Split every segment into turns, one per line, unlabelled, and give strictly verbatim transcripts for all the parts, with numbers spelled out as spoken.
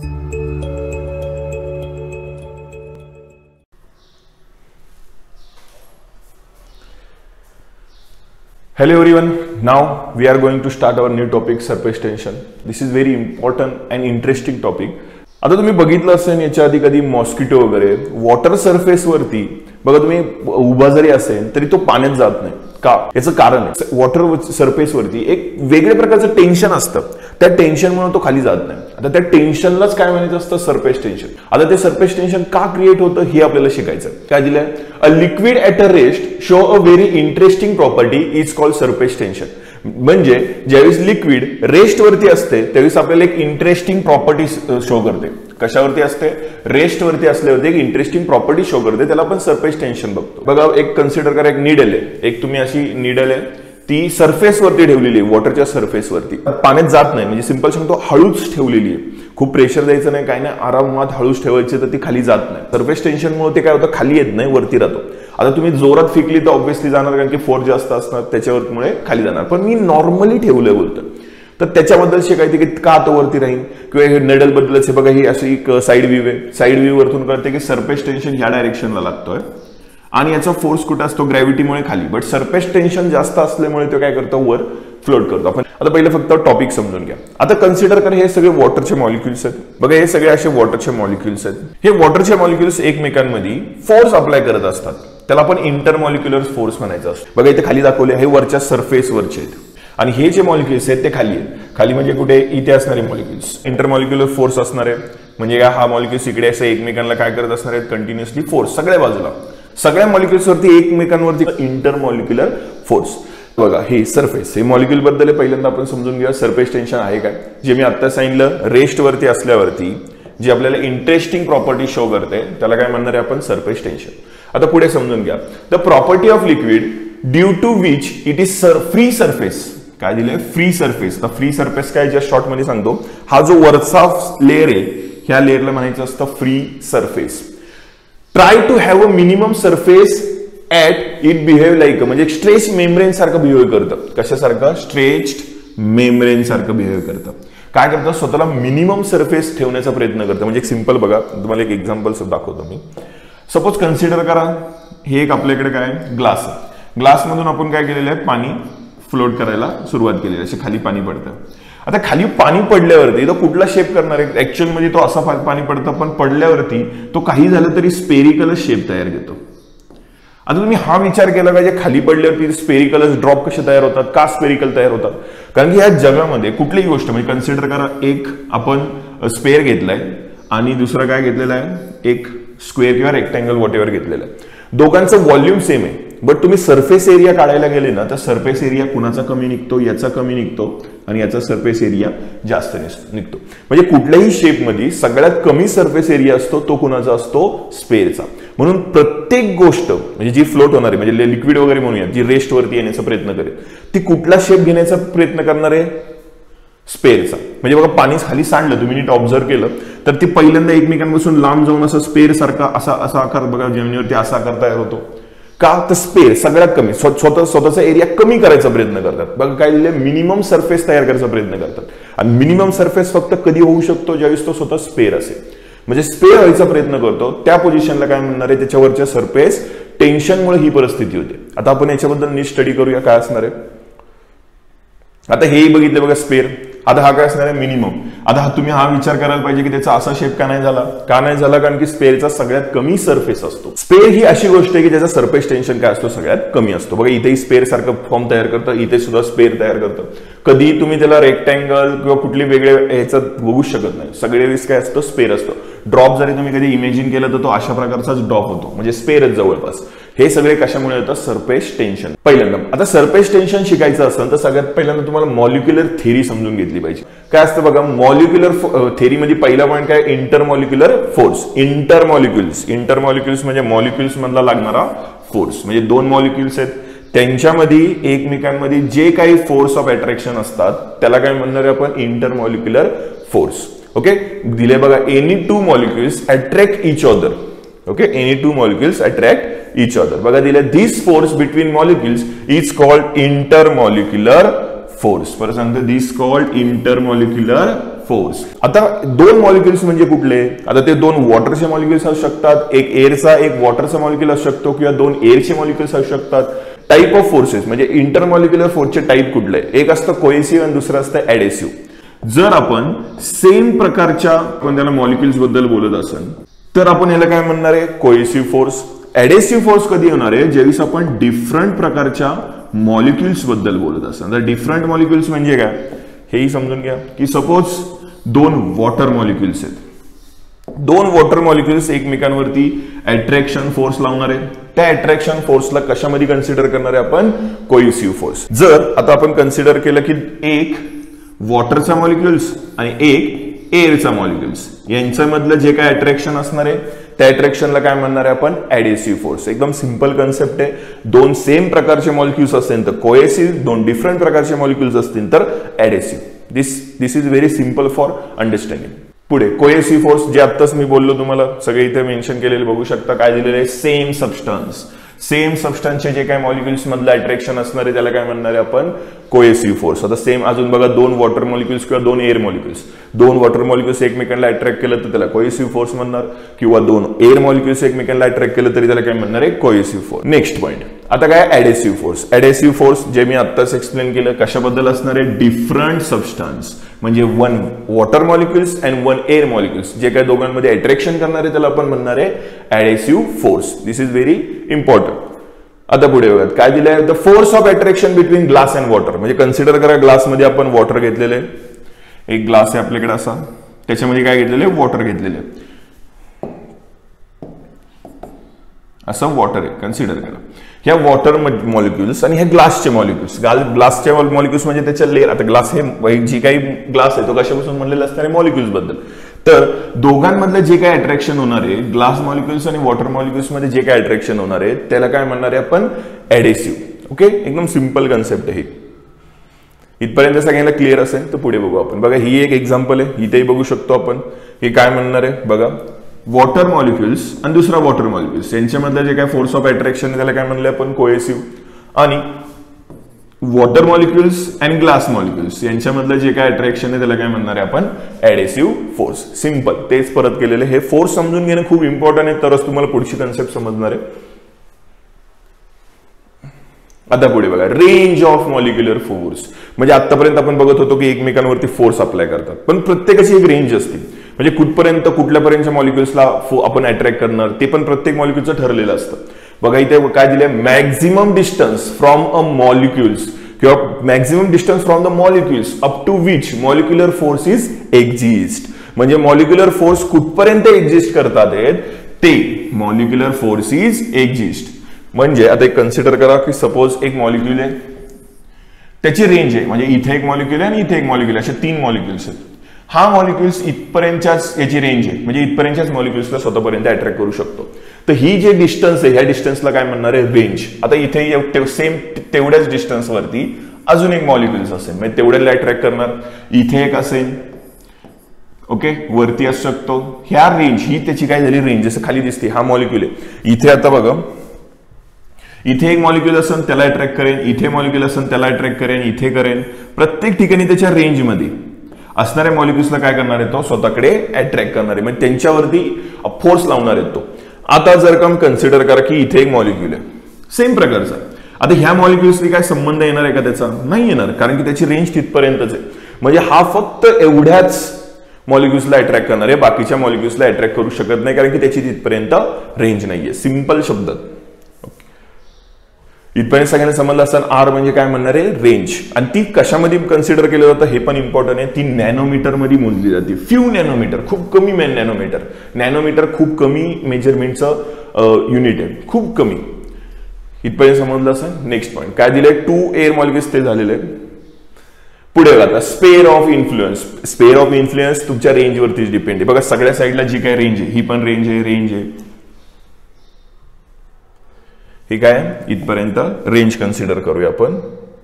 Hello everyone, now we are going to start our new topic, surface tension. This is very important and interesting topic. आता तुम्ही बघितलं असेल याच्या आधी कधी मॉस्किटो वगैरे वॉटर सरफेस वरती बघा तुम्ही उभा जरी असेल तरी तो पाण्यात जात नाही का? याचं कारण आहे वॉटर सरफेस वरती एक वेगळ्या प्रकारचं टेन्शन असतं, त्या टेन्शनमुळे तो खाली जात नाही. आता त्या टेन्शनलाच काय म्हणायचं असतं? Surface tension. आता ते सरफेस टेन्शन का क्रिएट होतं हे आपल्याला शिकायचं. काय दिलंय? A liquid at a rest show a very interesting property is called surface tension. म्हणजे ज्यावेळेस लिक्विड रेस्ट वरती असते त्यावेळेस आपल्याला एक इंटरेस्टिंग प्रॉपर्टी शो करते. कशावरती असते? रेस्ट वरती असल्यावरती एक इंटरेस्टिंग प्रॉपर्टी शो करते, त्याला आपण सरफेस टेन्शन बघतो. बघा एक कन्सिडर करा, एक नीडल आहे, एक तुम्ही अशी नीडल आहे ती सरफेस वरती ठेवलेली आहे, वॉटरच्या सरफेस वरती पाण्यात जात नाही. म्हणजे सिंपल सांगतो हळूच ठेवलेली आहे, खूप प्रेशर द्यायचं नाही, काय नाही, आरामात हळूच ठेवायची तर ती खाली जात नाही. सरफेस टेन्शनमुळे ते काय होतं? खाली येत नाही, वरती राहतो. आता तुम्ही जोरात फेकली तर ऑब्व्हियसली जाणार, कारण की फोर्स जास्त असणार त्याच्यामुळे खाली जाणार. पण मी नॉर्मली ठेवलंय बोलतो तर त्याच्याबद्दल शिकायचं की का तो वरती राहील, किंवा हे नेडल बद्दलच बघा ही अशी एक साईड व्ह्यू आहे. साईड व्ह्यू वरतून कळते की सरफेस टेन्शन ह्या डायरेक्शनला लागतोय आणि याचा फोर्स कुठे असतो? ग्रॅव्हिटीमुळे खाली. बट सरफेस टेन्शन जास्त असल्यामुळे तो काय करतो? वर फ्लोट करतो. आपण आता पहिलं फक्त टॉपिक समजून घ्या. आता कन्सिडर करा हे सगळे वॉटरचे मॉलिक्युल्स आहेत. बघा हे सगळे असे वॉटरचे मॉलिक्युल्स आहेत. हे वॉटरचे मॉलिक्युल्स एकमेकांमध्ये फोर्स अप्लाय करत असतात, त्याला आपण इंटरमॉलिक्युलर फोर्स म्हणायचं असतो. बघा इथे खाली दाखवले हे वरच्या सरफेस वरचे आहेत आणि हे जे मॉलिक्युल्स आहेत ते खाली आहेत. खाली म्हणजे कुठे? इथे असणारे मॉलिक्युल्स. इंटरमॉलिक्युलर फोर्स असणार आहे म्हणजे हा मॉलिक्युल्स इकडे असे एकमेकांना काय करत असणार आहेत? कंटिन्युअसली फोर्स सगळ्या बाजूला, सगळ्या मॉलिक्युल्स वरती एकमेकांवरती इंटरमॉलिक्युलर फोर्स. बघा हे सरफेस, हे मॉलिक्युल बद्दल पहिल्यांदा आपण समजून घेऊया सरफेस टेन्शन आहे काय. जे मी आता सांगितलं रेस्ट वरती असल्यावरती जी आपल्याला इंटरेस्टिंग प्रॉपर्टी शो करते त्याला काय म्हणणार आहे आपण? Surface tension. आता पुढे समजून घ्या. The property of liquid due to which it is free surface. काय दिलंय? Free surface. तर फ्री सरफेस काय जस्ट शॉर्ट मध्ये सांगतो, हा जो वरचा लेअर आहे ह्या लेअरला म्हणायचं असतं free surface. Try to have a minimum surface at it behave like, म्हणजे स्ट्रेच मेम्ब्रेन सारखं बिहेव करतं. कशासारखं? स्ट्रेच्ड मेम्ब्रेन सारखं बिहेव करतं. काय करतं? स्वतःला मिनिमम सरफेस ठेवण्याचा प्रयत्न करतं. म्हणजे एक सिंपल बघा, तुम्हाला एक एक्झाम्पल दाखवतो मी. सपोज कन्सिडर करा हे एक आपल्याकडे काय ग्लास आहे. ग्लास मधून आपण काय केलेलं आहे? पाणी फ्लोट करायला सुरुवात केलेली आहे. असे खाली पाणी पडतं. आता खाली पाणी पडल्यावरती तो कुठला शेप करणार आहे? ऍक्च्युअल मध्ये तो असा पाणी पडतं, पण पडल्यावरती तो काही झालं तरी स्पेरिकल शेप तयार घेतो. आता तुम्ही हा विचार केला पाहिजे खाली पडल्यावरती स्पेरिकल ड्रॉप कसे तयार होतात? का स्पेरिकल तयार होतात? कारण की ह्या जगामध्ये कुठलीही गोष्ट म्हणजे कन्सिडर करा, एक आपण स्पेअर घेतलाय आणि दुसरा काय घेतलेला आहे? एक स्क्वेअर किंवा रेक्टँगल वॉट एव्हर घेतलेलं आहे. दोघांचं व्हॉल्यूम सेम आहे, बट तुम्ही सरफेस एरिया काढायला गेले ना तर सरफेस एरिया कुणाचा कमी निघतो? याचा कमी निघतो आणि याचा सरफेस एरिया जास्त निघतो. म्हणजे कुठल्याही शेपमध्ये सगळ्यात कमी सरफेस एरिया असतो तो कुणाचा असतो? स्पेअरचा. म्हणून प्रत्येक गोष्ट म्हणजे जी फ्लोट होणार आहे, म्हणजे लिक्विड वगैरे म्हणूया, जी रेस्ट वरती येण्याचा प्रयत्न करेल ती कुठला शेप घेण्याचा प्रयत्न करणार आहे? स्पेअरचा. म्हणजे बघा पाणी खाली सांडलं, तुम्ही नीट ऑब्झर्व केलं तर ती पहिल्यांदा एकमेकांपासून लांब जाऊन असं स्पेअर सारखा असा असा आकार बघा जमिनीवरती असा आकार तयार होतो. का? तर स्पेअर सगळ्यात कमी स्वतः स्वतःचा एरिया कमी करायचा प्रयत्न करतात. बघा काय लिहिलंय? मिनिमम सरफेस तयार करायचा प्रयत्न करतात. आणि मिनिमम सरफेस फक्त कधी होऊ शकतो? ज्यावेळेस तो स्वतः स्पेअर असेल. म्हणजे स्पेअर व्हायचा प्रयत्न करतो त्या पोझिशनला काय म्हणणार आहे? त्याच्यावरच्या सरफेस टेन्शनमुळे ही परिस्थिती होते. आता आपण याच्याबद्दल नीट स्टडी करूया काय असणार आहे. आता हेही बघितलं बघा स्पेअर. आता हा काय असणार आहे? मिनिमम. आता हा तुम्ही हा विचार करायला पाहिजे की त्याचा असा शेप का नाही झाला? का नाही झाला? कारण की स्पेअरचा सगळ्यात कमी सरफेस असतो. स्पेअर ही अशी गोष्ट आहे की ज्याचा सरफेस टेन्शन काय असतो? सगळ्यात कमी असतो. बघा इथेही स्पेअर सारखं फॉर्म तयार करतं, इथे सुद्धा स्पेअर तयार करतं. कधी तुम्ही त्याला रेक्टँगल किंवा कुठली वेगळे ह्याच्यात बघू शकत नाही. सगळे वेळेस काय असतो? स्पेअर असतो. ड्रॉप जरी तुम्ही कधी इमेजिन केलं तर तो अशा प्रकारचाच ड्रॉप होतो, म्हणजे स्पेअरच जवळपास. हे सगळे कशामुळे होतं? Surface tension. पहिल्यांदा आता सरफेस टेन्शन शिकायचं असेल तर सगळ्यात पहिल्यांदा तुम्हाला मॉलिक्युलर थेरी समजून घेतली पाहिजे. काय असतं बघा मॉलिक्युलर थेरी मध्ये पहिला पॉईंट काय? Intermolecular force. इंटरमॉलिक्युल्स इंटरमॉलिक्युल्स म्हणजे मॉलिक्युल्स मधला लागणारा फोर्स. म्हणजे दोन मॉलिक्युल्स आहेत त्यांच्यामध्ये एकमेकांमध्ये जे काही फोर्स ऑफ अट्रॅक्शन असतात त्याला काय म्हणणार आहे आपण? Intermolecular force. ओके दिले बघा any two molecules attract each other. Okay any two molecules attract each other. बघा दिले this force between molecules is called intermolecular force. परत सांगतो दिस कॉल्ड इंटरमॉलिक्युलर फोर्स. आता दोन मॉलिक्युल्स म्हणजे कुठले? आता ते दोन वॉटरचे मॉलिक्युल्स असू शकतात, एक एअरचा एक वॉटरचा मॉलिक्युल असू शकतो, किंवा दोन एअरचे मॉलिक्युल्स असू शकतात. टाईप ऑफ फोर्सेस म्हणजे इंटरमॉलिक्युलर फोर्सचे टाईप कुठले? एक असतं कोएसिव्ह आणि दुसरं असतं ऍडेसिव्ह. जर आपण सेम प्रकारच्या आपण त्याला मॉलिक्युल्स बद्दल बोलत असेल तर आपण याला काय म्हणणार आहे? कोएसिव्ह फोर्स. ऍडेसिव्ह फोर्स कधी होणार आहे? ज्यावेळेस आपण डिफरंट प्रकारच्या मॉलिक्युल्स बद्दल बोलत असेल. तर डिफरंट मॉलिक्युल्स म्हणजे काय हेही समजून घ्या. की सपोज दोन वॉटर मॉलिक्युल्स आहेत, दोन वॉटर मॉलिक्युल्स एकमेकांवरती अट्रॅक्शन फोर्स लावणार आहे. त्या अट्रॅक्शन फोर्सला कशामध्ये कन्सिडर करणार आहे आपण? Cohesive force. जर आता आपण कन्सिडर केलं की एक वॉटरचा मॉलिक्युल्स आणि एक एअरचा मॉलिक्युल्स यांच्यामधलं जे काय अट्रॅक्शन असणार आहे त्या अट्रॅक्शनला काय म्हणणार आहे आपण? Adhesive force. एकदम सिंपल कन्सेप्ट आहे. दोन सेम प्रकारचे मॉलिक्युल्स असतील तर कोएसिव्ह, दोन डिफरंट प्रकारचे मॉलिक्युल्स असतील तर adhesive. This this is very simple for understanding. पुढे कोएसिव्ह फोर्स जे आत्ताच मी बोललो तुम्हाला सगळे इथे मेन्शन केलेले बघू शकता. काय दिलेलं आहे? Same substance. सेम सबस्टन्सचे जे काही मॉलिक्युल्स मधलं अट्रॅक्शन असणार आहे त्याला काय म्हणणार आहे आपण? Cohesive force. आता सेम अजून बघा, दोन वॉटर मॉलिक्युल्स किंवा दोन एअर मॉलिक्युल्स, दोन वॉटर मॉलिक्युल्स एकमेकांना अट्रॅक्ट केलं तर त्याला कोएसिव्ह फोर्स म्हणणार, किंवा दोन एअर मॉलिक्युल्स एकमेकांना अट्रॅक्ट केलं तरी त्याला काय म्हणणार आहे? कोएसिव्ह फोर्स. नेक्स्ट पॉईंट आता काय? ऍडेसिव्ह फोर्स. ऍडेसिव्ह फोर्स जे मी आत्ताच एक्सप्लेन केलं कशाबद्दल असणार आहे? डिफरंट सबस्टन्स म्हणजे one water molecules and one air molecules जे काही दोघांमध्ये अट्रॅक्शन करणार आहे त्याला आपण म्हणणार आहे adhesive force. This is very important. आता पुढे बघा काय दिलंय? The force of attraction between glass and water. म्हणजे कन्सिडर करा ग्लासमध्ये आपण वॉटर घेतलेले, एक ग्लास आहे आपल्याकडे असा, त्याच्यामध्ये काय घेतलेले? वॉटर घेतलेले, असं वॉटर आहे कन्सिडर करा. ह्या वॉटर मॉलिक्युल्स आणि ह्या ग्लासचे मॉलिक्युल्स, ग्लासचे मॉलिक्युल्स म्हणजे त्याच्या लेअर. आता ग्लास हे जी काही ग्लास आहे तो कशापासून बनलेला असणार आहे? मॉलिक्युल्स बद्दल. तर दोघांमधलं जे काय अट्रॅक्शन होणार आहे ग्लास मॉलिक्युल्स आणि वॉटर मॉलिक्युल्स मध्ये जे काय अट्रॅक्शन होणार आहे त्याला काय म्हणणार आहे आपण? ऍडेसिव्ह. ओके, एकदम सिंपल कन्सेप्ट आहे. इथपर्यंत सगळ्यांना क्लिअर असेल तर पुढे बघू आपण. बघा ही एक एक्झाम्पल आहे, इथेही बघू शकतो आपण. हे काय म्हणणार आहे बघा, वॉटर मॉलिक्युल्स आणि दुसरा वॉटर मॉलिक्युल्स यांच्यामधलं जे काय फोर्स ऑफ अट्रॅक्शन आहे त्याला काय म्हणले आपण? कोएसिव्ह. आणि water molecules and glass molecules यांच्यामधलं जे काय अट्रॅक्शन आहे त्याला काय म्हणणार आहे आपण? Adhesive force. सिंपल, तेच परत केलेले. हे फोर्स समजून घेणं खूप इम्पॉर्टंट आहे, तरच तुम्हाला पुढची कन्सेप्ट समजणार आहे. आता पुढे बघा, रेंज ऑफ मॉलिक्युलर फोर्स. म्हणजे आतापर्यंत आपण बघत होतो की एकमेकांवरती फोर्स अप्लाय करतात, पण प्रत्येकाची एक रेंज असते. म्हणजे कुठपर्यंत कुठल्यापर्यंतच्या मॉलिक्युल्सला आपण अट्रॅक्ट करणार ते पण प्रत्येक मॉलिक्युलचं ठरलेलं असतं. बघा इथे काय दिलंय? Maximum distance from a molecules किंवा maximum distance from the molecules up to which molecular force is exist. म्हणजे मॉलिक्युलर फोर्स कुठपर्यंत एक्झिस्ट करतात ते मॉलिक्युलर फोर्स इज एक्झिस्ट. म्हणजे आता एक कन्सिडर करा की सपोज एक मॉलिक्युल आहे, त्याची रेंज आहे, म्हणजे इथे एक मॉलिक्युल आहे आणि इथे एक मॉलिक्युल आहे, असे तीन मॉलिक्युल्स आहेत. हा मॉलिक्युल्स इथपर्यंतच्याच याची रेंज आहे, म्हणजे इथपर्यंतच्याच मॉलिक्युल्सला स्वतःपर्यंत अट्रॅक्ट करू शकतो. तर ही जे डिस्टन्स आहे ह्या डिस्टन्सला काय म्हणणार आहे? रेंज. आता इथे सेम तेवढ्याच डिस्टन्सवरती अजून एक मॉलिक्युल्स असेल, म्हणजे तेवढ्याला अट्रॅक्ट करणार. इथे एक असेल, ओके, वरती असू शकतो. ह्या रेंज ही त्याची काय झाली? रेंज. जसं खाली दिसते हा मॉलिक्युल आहे, इथे आता बघा इथे एक मॉलिक्युल असेल त्याला अट्रॅक्ट करेन, इथे मॉलिक्युल असेल त्याला अट्रॅक्ट करेन, इथे करेन. प्रत्येक ठिकाणी त्याच्या रेंजमध्ये असणाऱ्या मॉलिक्युल्सला काय करणार आहे? तो स्वतःकडे अट्रॅक्ट करणार आहे, म्हणजे त्यांच्यावरती फोर्स लावणार आहे तो. आता जर का कन्सिडर करा की इथे एक मॉलिक्युल आहे सेम प्रकारचा. आता ह्या मॉलिक्युल्सनी काय संबंध येणार आहे का त्याचा? नाही येणार, कारण की त्याची रेंज तिथपर्यंतच आहे. म्हणजे हा फक्त एवढ्याच मॉलिक्युल्सला अट्रॅक्ट करणार आहे, बाकीच्या मॉलिक्युल्सला अट्रॅक्ट करू शकत नाही, कारण की त्याची तिथपर्यंत रेंज नाहीये. सिंपल शब्दात इथपर्यंत सगळ्यांना समजलं असतं. आर म्हणजे काय म्हणणार आहे? रेंज. आणि ती कशामध्ये कन्सिडर केलं जातं हे पण इम्पॉर्टंट आहे. ती नॅनोमीटर मध्ये मोजली जाते. फ्यू नॅनोमीटर, खूप कमी नॅनोमीटर. नॅनोमीटर खूप कमी मेजरमेंटचं युनिट आहे, खूप कमी. इथपर्यंत समजलं असं. नेक्स्ट पॉईंट काय दिलंय? टू एअर मॉलिक्युल्स ते झालेले आहेत. पुढे बघा, sphere of influence. Sphere of influence तुमच्या रेंजवरतीच डिपेंड आहे. बघा सगळ्या साईडला जी काय रेंज आहे ही पण रेंज आहे, रेंज आहे. हे काय? इथपर्यंत रेंज कन्सिडर करूया आपण.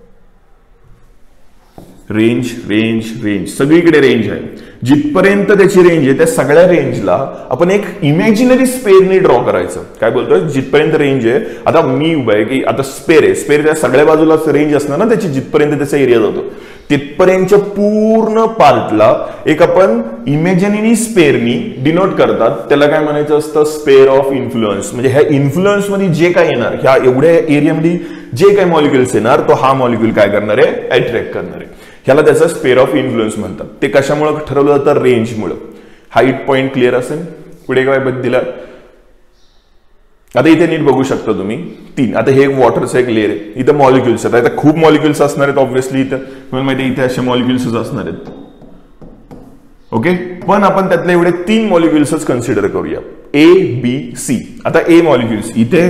रेंज रेंज रेंज सगळीकडे रेंज आहे. जिथपर्यंत त्याची रेंज आहे त्या सगळ्या रेंजला आपण एक इमॅजिनरी स्पेअरने ड्रॉ करायचं. काय बोलतोय? जिथपर्यंत रेंज आहे, आता मी उभा आहे की आता स्पेअर आहे, स्पेअर त्या सगळ्या बाजूला रेंज असणार ना त्याची, जिथपर्यंत त्याचा एरिया जातो तिथपर्यंतच्या पूर्ण पार्टला एक आपण इमॅजिनरी स्पेअरनी डिनोट करतात, त्याला काय म्हणायचं असतं, स्पेअर ऑफ इन्फ्लुएन्स. म्हणजे ह्या इन्फ्लुएन्स मध्ये जे काय येणार, ह्या एवढ्या एरियामध्ये जे काही मॉलिक्युल्स येणार, तो हा मॉलिक्युल काय करणार आहे, अट्रॅक्ट करणार आहे. ह्याला त्याचा स्पेअर ऑफ इन्फ्लुएन्स म्हणतात. ते कशामुळे ठरवलं जातं, रेंजमुळे. हाईट पॉइंट क्लिअर असेल. पुढे काय बद्दल दिला, आता इथे नीट बघू शकता तुम्ही, तीन. आता हे एक वॉटरचं एक लेअर आहे, इथं मॉलिक्युल्स आहेत. आता खूप मॉलिक्युल्स असणार आहेत ऑब्व्हियसली, इथं तुम्हाला माहिती आहे इथे असे मॉलिक्युल्सच असणार आहेत. ओके, पण आपण त्यातले एवढे तीन मॉलिक्युल्सच कन्सिडर करूया, ए बी सी. आता ए मॉलिक्युल्स इथे,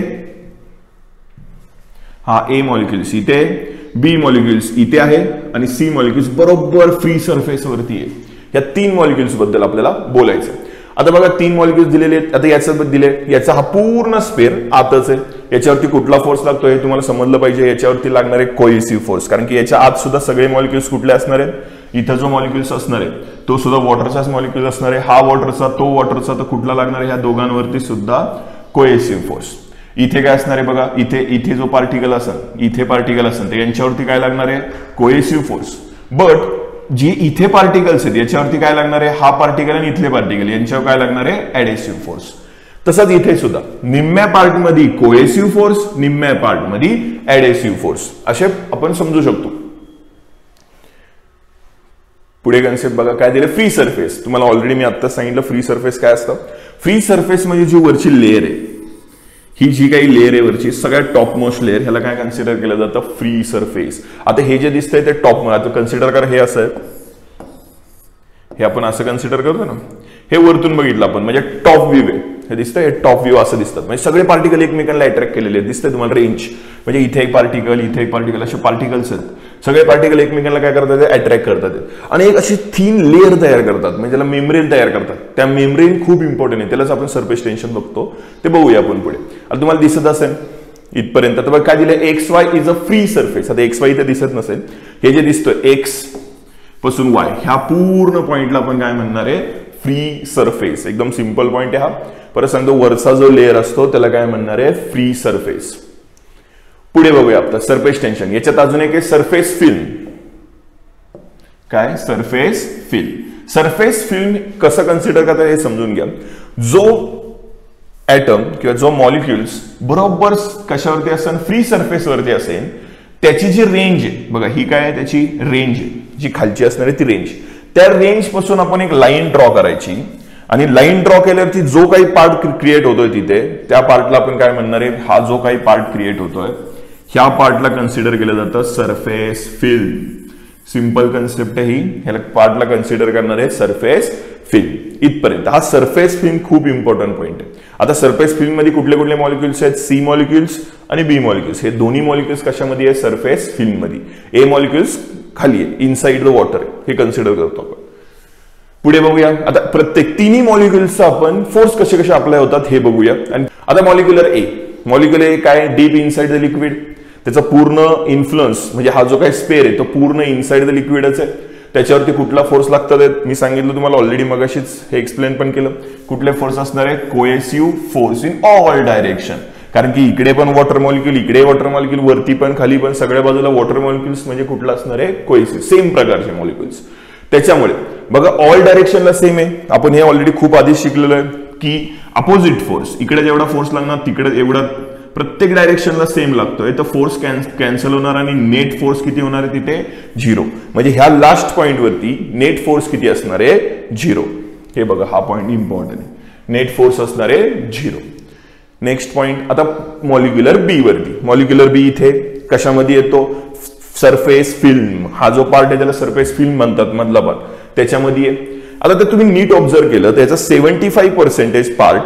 हा ए मॉलिक्युल्स इथे, बी मॉलिक्युल्स इथे आहे आणि सी मॉलिक्युल्स बरोबर फ्री सरफेस वरती आहे. या तीन मॉलिक्युल्स बद्दल आपल्याला बोलायचं. आता बघा तीन मॉलिक्युल्स दिलेले आहेत. आता याच्याबद्दल दिले, याचा हा पूर्ण स्पेअर आतच आहे. याच्यावरती कुठला फोर्स लागतो हे तुम्हाला समजलं पाहिजे. याच्यावरती लागणार आहे कोहेसिव्ह फोर्स, कारण की याच्या आत सुद्धा सगळे मॉलिक्युल्स कुठले असणार आहेत, इथं जो मॉलिक्युल्स असणार आहे तो सुद्धा वॉटरचाच मॉलिक्युल असणार आहे. हा वॉटरचा, तो वॉटरचा, तर कुठला लागणार आहे, ह्या दोघांवरती सुद्धा कोहेसिव्ह फोर्स. इथे काय असणार आहे बघा, इथे इथे जो पार्टिकल असेल, इथे पार्टिकल असेल, तर यांच्यावरती काय लागणार आहे, कोहेसिव्ह फोर्स. बट जी इथे पार्टिकल्स आहेत याच्यावरती काय लागणार आहे, हा पार्टिकल आणि इथले पार्टिकल यांच्यावर काय लागणार आहे, ऍडेसिव्ह फोर्स. तसंच इथे सुद्धा निम्म्या पार्ट मध्ये कोहेसिव्ह फोर्स, निम्म्या पार्ट मध्ये ऍडेसिव्ह फोर्स, असे आपण समजू शकतो. पुढे कन्सेप्ट बघा काय दिलं, फ्री सरफेस. तुम्हाला ऑलरेडी मी आता सांगितलं फ्री सरफेस काय असतं. फ्री सरफेस म्हणजे जी वरची लेअर आहे, ही जी काही लेअर आहे वरची, सगळ्यात टॉप मोस्ट लेअर, ह्याला काय कन्सिडर केलं जातं, फ्री सरफेस. आता हे जे दिसतंय ते टॉप, आता कन्सिडर करा हे असं आहे, हे आपण असं कन्सिडर करतो ना, हे वरतून बघितलं आपण म्हणजे टॉप व्ह्यू आहे. हे दिसतंय, हे टॉप व्ह्यू असं दिसतात. म्हणजे सगळे पार्टिकल एकमेकांना अट्रॅक्ट केलेले आहेत. दिसतंय तुम्हाला रेंज, म्हणजे इथे एक पार्टिकल, इथे एक पार्टिकल, असे पार्टिकल्स आहेत. सगळे पार्टिकल एकमेकांना काय करतात, अट्रॅक्ट करतात आणि एक अशी थीन लेअर तयार करतात, म्हणजे त्याला मेम्ब्रेन तयार करतात. त्या मेम्ब्रेन खूप इम्पॉर्टंट आहे, त्यालाच आपण सरफेस टेन्शन बघतो, ते बघूया आपण पुढे. आता तुम्हाला दिसत असेल इथपर्यंत. तर बघा काय दिलं, X Y is a free surface. आता एक्स वाय इथे दिसत नसेल, हे जे दिसतोय एक्स पासून वाय, ह्या पूर्ण पॉइंटला आपण काय म्हणणार आहे, फ्री सरफेस. एकदम सिंपल पॉइंट आहे हा. परत सांगतो, वरचा जो लेअर असतो त्याला काय म्हणणार आहे, फ्री सरफेस. पुढे बघूया आता सरफेस टेन्शन. याच्यात अजून एक आहे सरफेस फिल्म. काय, सरफेस फिल्म. सरफेस फिल्म कसं कन्सिडर करतात हे समजून घ्या. जो ऍटम किंवा जो मॉलिक्युल्स बरोबर कशावरती असेल, फ्री सरफेस वरती असेल, त्याची जी रेंज आहे बघा, ही काय आहे, त्याची रेंज आहे, जी खालची असणार आहे ती रेंज. त्या रेंज पासून आपण एक लाईन ड्रॉ करायची आणि लाईन ड्रॉ केल्यावरती जो काही पार्ट क्रिएट होतोय तिथे, त्या पार्टला आपण काय म्हणणार आहे, हा जो काही पार्ट क्रिएट होतोय ह्या पार्टला कन्सिडर केलं जातं सरफेस फिल्म. सिंपल कन्सेप्ट आहे ही. ह्याला पार्टला कन्सिडर करणार आहे सरफेस फिल्म. इथपर्यंत हा सरफेस फिल्म खूप इम्पॉर्टंट पॉइंट आहे. आता सरफेस फिल्म मध्ये कुठले कुठले मॉलिक्युल्स आहेत, सी मॉलिक्युल्स आणि बी मॉलिक्युल्स. हे दोन्ही मॉलिक्युल्स कशामध्ये आहे, सरफेस फिल्म मध्ये. ए मॉलिक्युल्स खाली आहे, इनसाइड द वॉटर आहे, हे कन्सिडर करतो आपण. पुढे बघूया. आता प्रत्येक तिन्ही मॉलिक्युल्सचा आपण फोर्स कसे कसे अप्लाय होतात हे बघूया. आणि आता मॉलिक्युलर ए, मॉलिक्युलर ए काय, डीप इनसाइड द लिक्विड. त्याचा पूर्ण इन्फ्लुअन्स म्हणजे हा जो काही स्पेअर आहे तो पूर्ण इनसाइड द लिक्विडच आहे. त्याच्यावरती कुठला फोर्स लागतात मी सांगितलं तुम्हाला ऑलरेडी, मगाशीच हे एक्सप्लेन पण केलं. कुठले फोर्स असणार आहे, cohesive force in all direction. कारण की इकडे पण वॉटर मॉलिक्युल, इकडे वॉटर मॉलिक्युल, वरती पण खाली पण सगळ्या बाजूला वॉटर मॉलिक्युल्स, म्हणजे कुठला असणार आहे, कोहेसिव्ह, सेम प्रकारचे मॉलिक्युल्स. त्याच्यामुळे बघा ऑल डायरेक्शनला सेम आहे. आपण हे ऑलरेडी खूप आधी शिकलेलो आहे की अपोजिट फोर्स, इकडे जेवढा फोर्स लागणार तिकडे एवढा प्रत्येक डायरेक्शनला सेम लागतोय, तर फोर्स कॅन्सल होणार आणि नेट फोर्स किती होणार आहे तिथे, झिरो. म्हणजे ह्या लास्ट पॉइंट वरती नेट फोर्स किती असणार आहे, झिरो. हे बघा हा पॉइंट इम्पॉर्टंट आहे, नेट फोर्स असणार आहे झिरो. नेक्स्ट पॉइंट आता मॉलिक्युलर बी वरती. मॉलिक्युलर बी इथे कशामध्ये येतो, सरफेस फिल्म. हा जो पार्ट आहे त्याला सरफेस फिल्म म्हणतात, मधला पार्ट त्याच्यामध्ये आहे. आता तर तुम्ही नीट ऑब्झर्व केलं त्याचा seventy five percentage part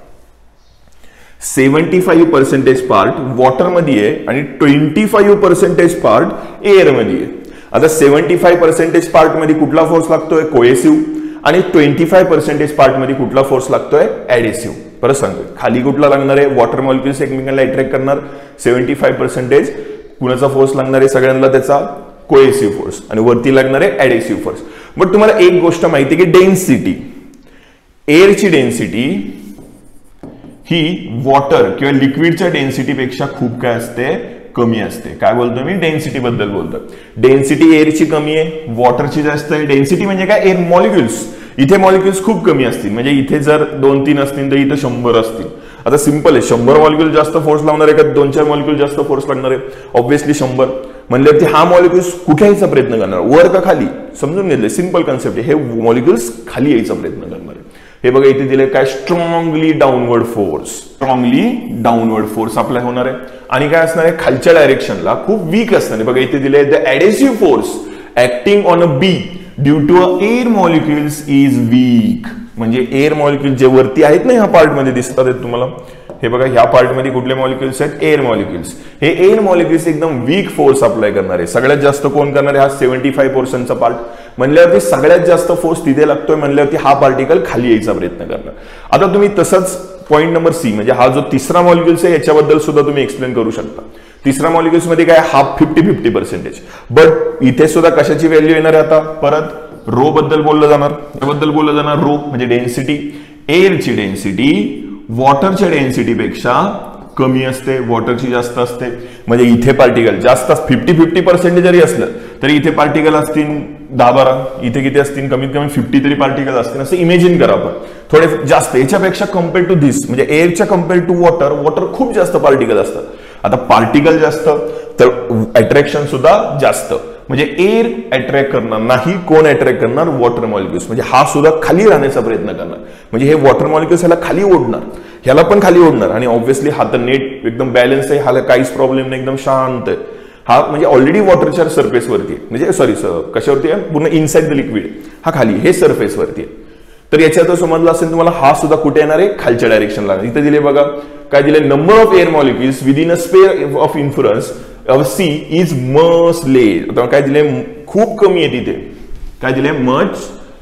seventy five percentage part वॉटरमध्ये आहे आणि ट्वेंटी फाईव्ह पर्सेंटेज पार्ट एअरमध्ये आहे. आता सेव्हन्टी फाईव्ह पर्सेंटेज पार्ट मध्ये कुठला फोर्स लागतोय, कोहेसिव्ह. आणि ट्वेंटी फाईव्ह पर्सेंटेज पार्ट मध्ये कुठला फोर्स लागतोय, ऍडेसिव्ह. परत सांगतोय, खाली कुठला लागणार आहे, वॉटर मॉलिक्युल्स एकमेकांना अट्रॅक्ट करणार, सेव्हन्टी फाईव्ह पर्सेंटेज कुणाचा फोर्स लागणार आहे, सगळ्यांना त्याचा कोहेसिव्ह फोर्स. आणि वरती लागणार आहे ऍडेसिव्ह फोर्स. बट तुम्हाला एक गोष्ट माहिती की डेन्सिटी, एअरची डेन्सिटी ही वॉटर किंवा लिक्विडच्या डेन्सिटी पेक्षा खूप काय असते, कमी असते. काय बोलतोय मी? डेन्सिटी बद्दल बोलतोय. डेन्सिटी एअरची कमी आहे, वॉटरची जास्त आहे. डेन्सिटी म्हणजे काय? Air molecules. इथे मॉलिक्युल्स खूप कमी असतील, म्हणजे इथे जर दोन तीन असतील तर इथे शंभर असतील. आता सिंपल आहे, शंभर मॉलिक्युल जास्त फोर्स लावणार आहे का दोन चार मॉलिक्युल जास्त फोर्स लागणार आहे? ऑब्व्हियसली शंभर. म्हणल्यावरती हा मॉलिक्युल्स कुठे यायचा प्रयत्न करणार? वर का खाली? समजून घेतले, सिंपल कन्सेप्ट आहे. हे मॉलिक्युल्स खाली यायचा प्रयत्न करणार आहे. हे बघा इथे दिले काय? Strongly downward force. Strongly downward force apply होणार आहे. आणि काय असणार आहे? खालच्या डायरेक्शनला खूप वीक असणार आहे. बघा इथे दिले the adhesive force acting on a B due to a air molecules is weak. म्हणजे एअर मॉलिक्युल जे वरती आहेत ना, ह्या पार्ट मध्ये दिसतात आहेत तुम्हाला, हे बघा ह्या पार्ट मध्ये कुठले मॉलिक्युल्स आहेत? Air molecules. हे एअर मॉलिक्युल्स एकदम वीक फोर्स अप्लाय करणार आहे. सगळ्यात जास्त कोण करणार आहे? हा सेव्हन्टी फाईव्ह पर्सेंटचा पार्ट. म्हणल्यावरती सगळ्यात जास्त फोर्स तिथे लागतोय, म्हणल्यावरती हा पार्टिकल खाली यायचा प्रयत्न करणार. आता तुम्ही तसंच पॉईंट नंबर सी म्हणजे हा जो तिसरा मॉलिक्युल्स आहे याच्याबद्दल सुद्धा तुम्ही एक्सप्लेन करू शकता. तिसरा मॉलिक्युल्स मध्ये काय? Half fifty fifty percentage. But इथे सुद्धा कशाची व्हॅल्यू येणार आहे? आता परत रो बद्दल बोललं जाणार. त्याबद्दल बोललं जाणार रो म्हणजे डेन्सिटी. एअरची डेन्सिटी वॉटरच्या डेन्सिटीपेक्षा कमी असते, वॉटरची जास्त असते. म्हणजे इथे पार्टिकल जास्त फिफ्टी फिफ्टी पर्सेंटेज जरी असलं तरी इथे पार्टिकल असतील दहा बारा, इथे किती असतील? कमीत कमी फिफ्टी तरी पार्टिकल असतील. असं इमेजिन करा आपण. थोडे जास्त याच्यापेक्षा कम्पेअर टू धिस म्हणजे एअरच्या कम्पेअर टू वॉटर, वॉटर खूप जास्त पार्टिकल असतात. आता पार्टिकल जास्त तर अट्रॅक्शन सुद्धा जास्त. म्हणजे एअर अट्रॅक्ट करणार नाही, कोण अट्रॅक्ट करणार? Water molecules. म्हणजे हा सुद्धा खाली राहण्याचा प्रयत्न करणार. म्हणजे हे वॉटर मॉलिक्युल्स ह्याला खाली ओढणार, ह्याला पण खाली ओढणार. आणि ऑब्व्हियसली हा तर नेट एकदम बॅलन्स आहे, ह्याला काहीच प्रॉब्लेम नाही, एकदम शांत आहे. हा म्हणजे ऑलरेडी वॉटरच्या सरफेसवरती आहे, म्हणजे सॉरी कशावरती आहे? पूर्ण इनसाइड द लिक्विड. हा खाली, हे सरफेसवरती आहे. तर याच्यात समजलं असेल तुम्हाला हा सुद्धा कुठे येणार आहे? खालच्या डायरेक्शनला. इथे दिले बघा काय दिले? Number of air molecules within a sphere of influence of C is much less. आता काय दिले? खूप कमी आहे तिथे. काय दिले? Much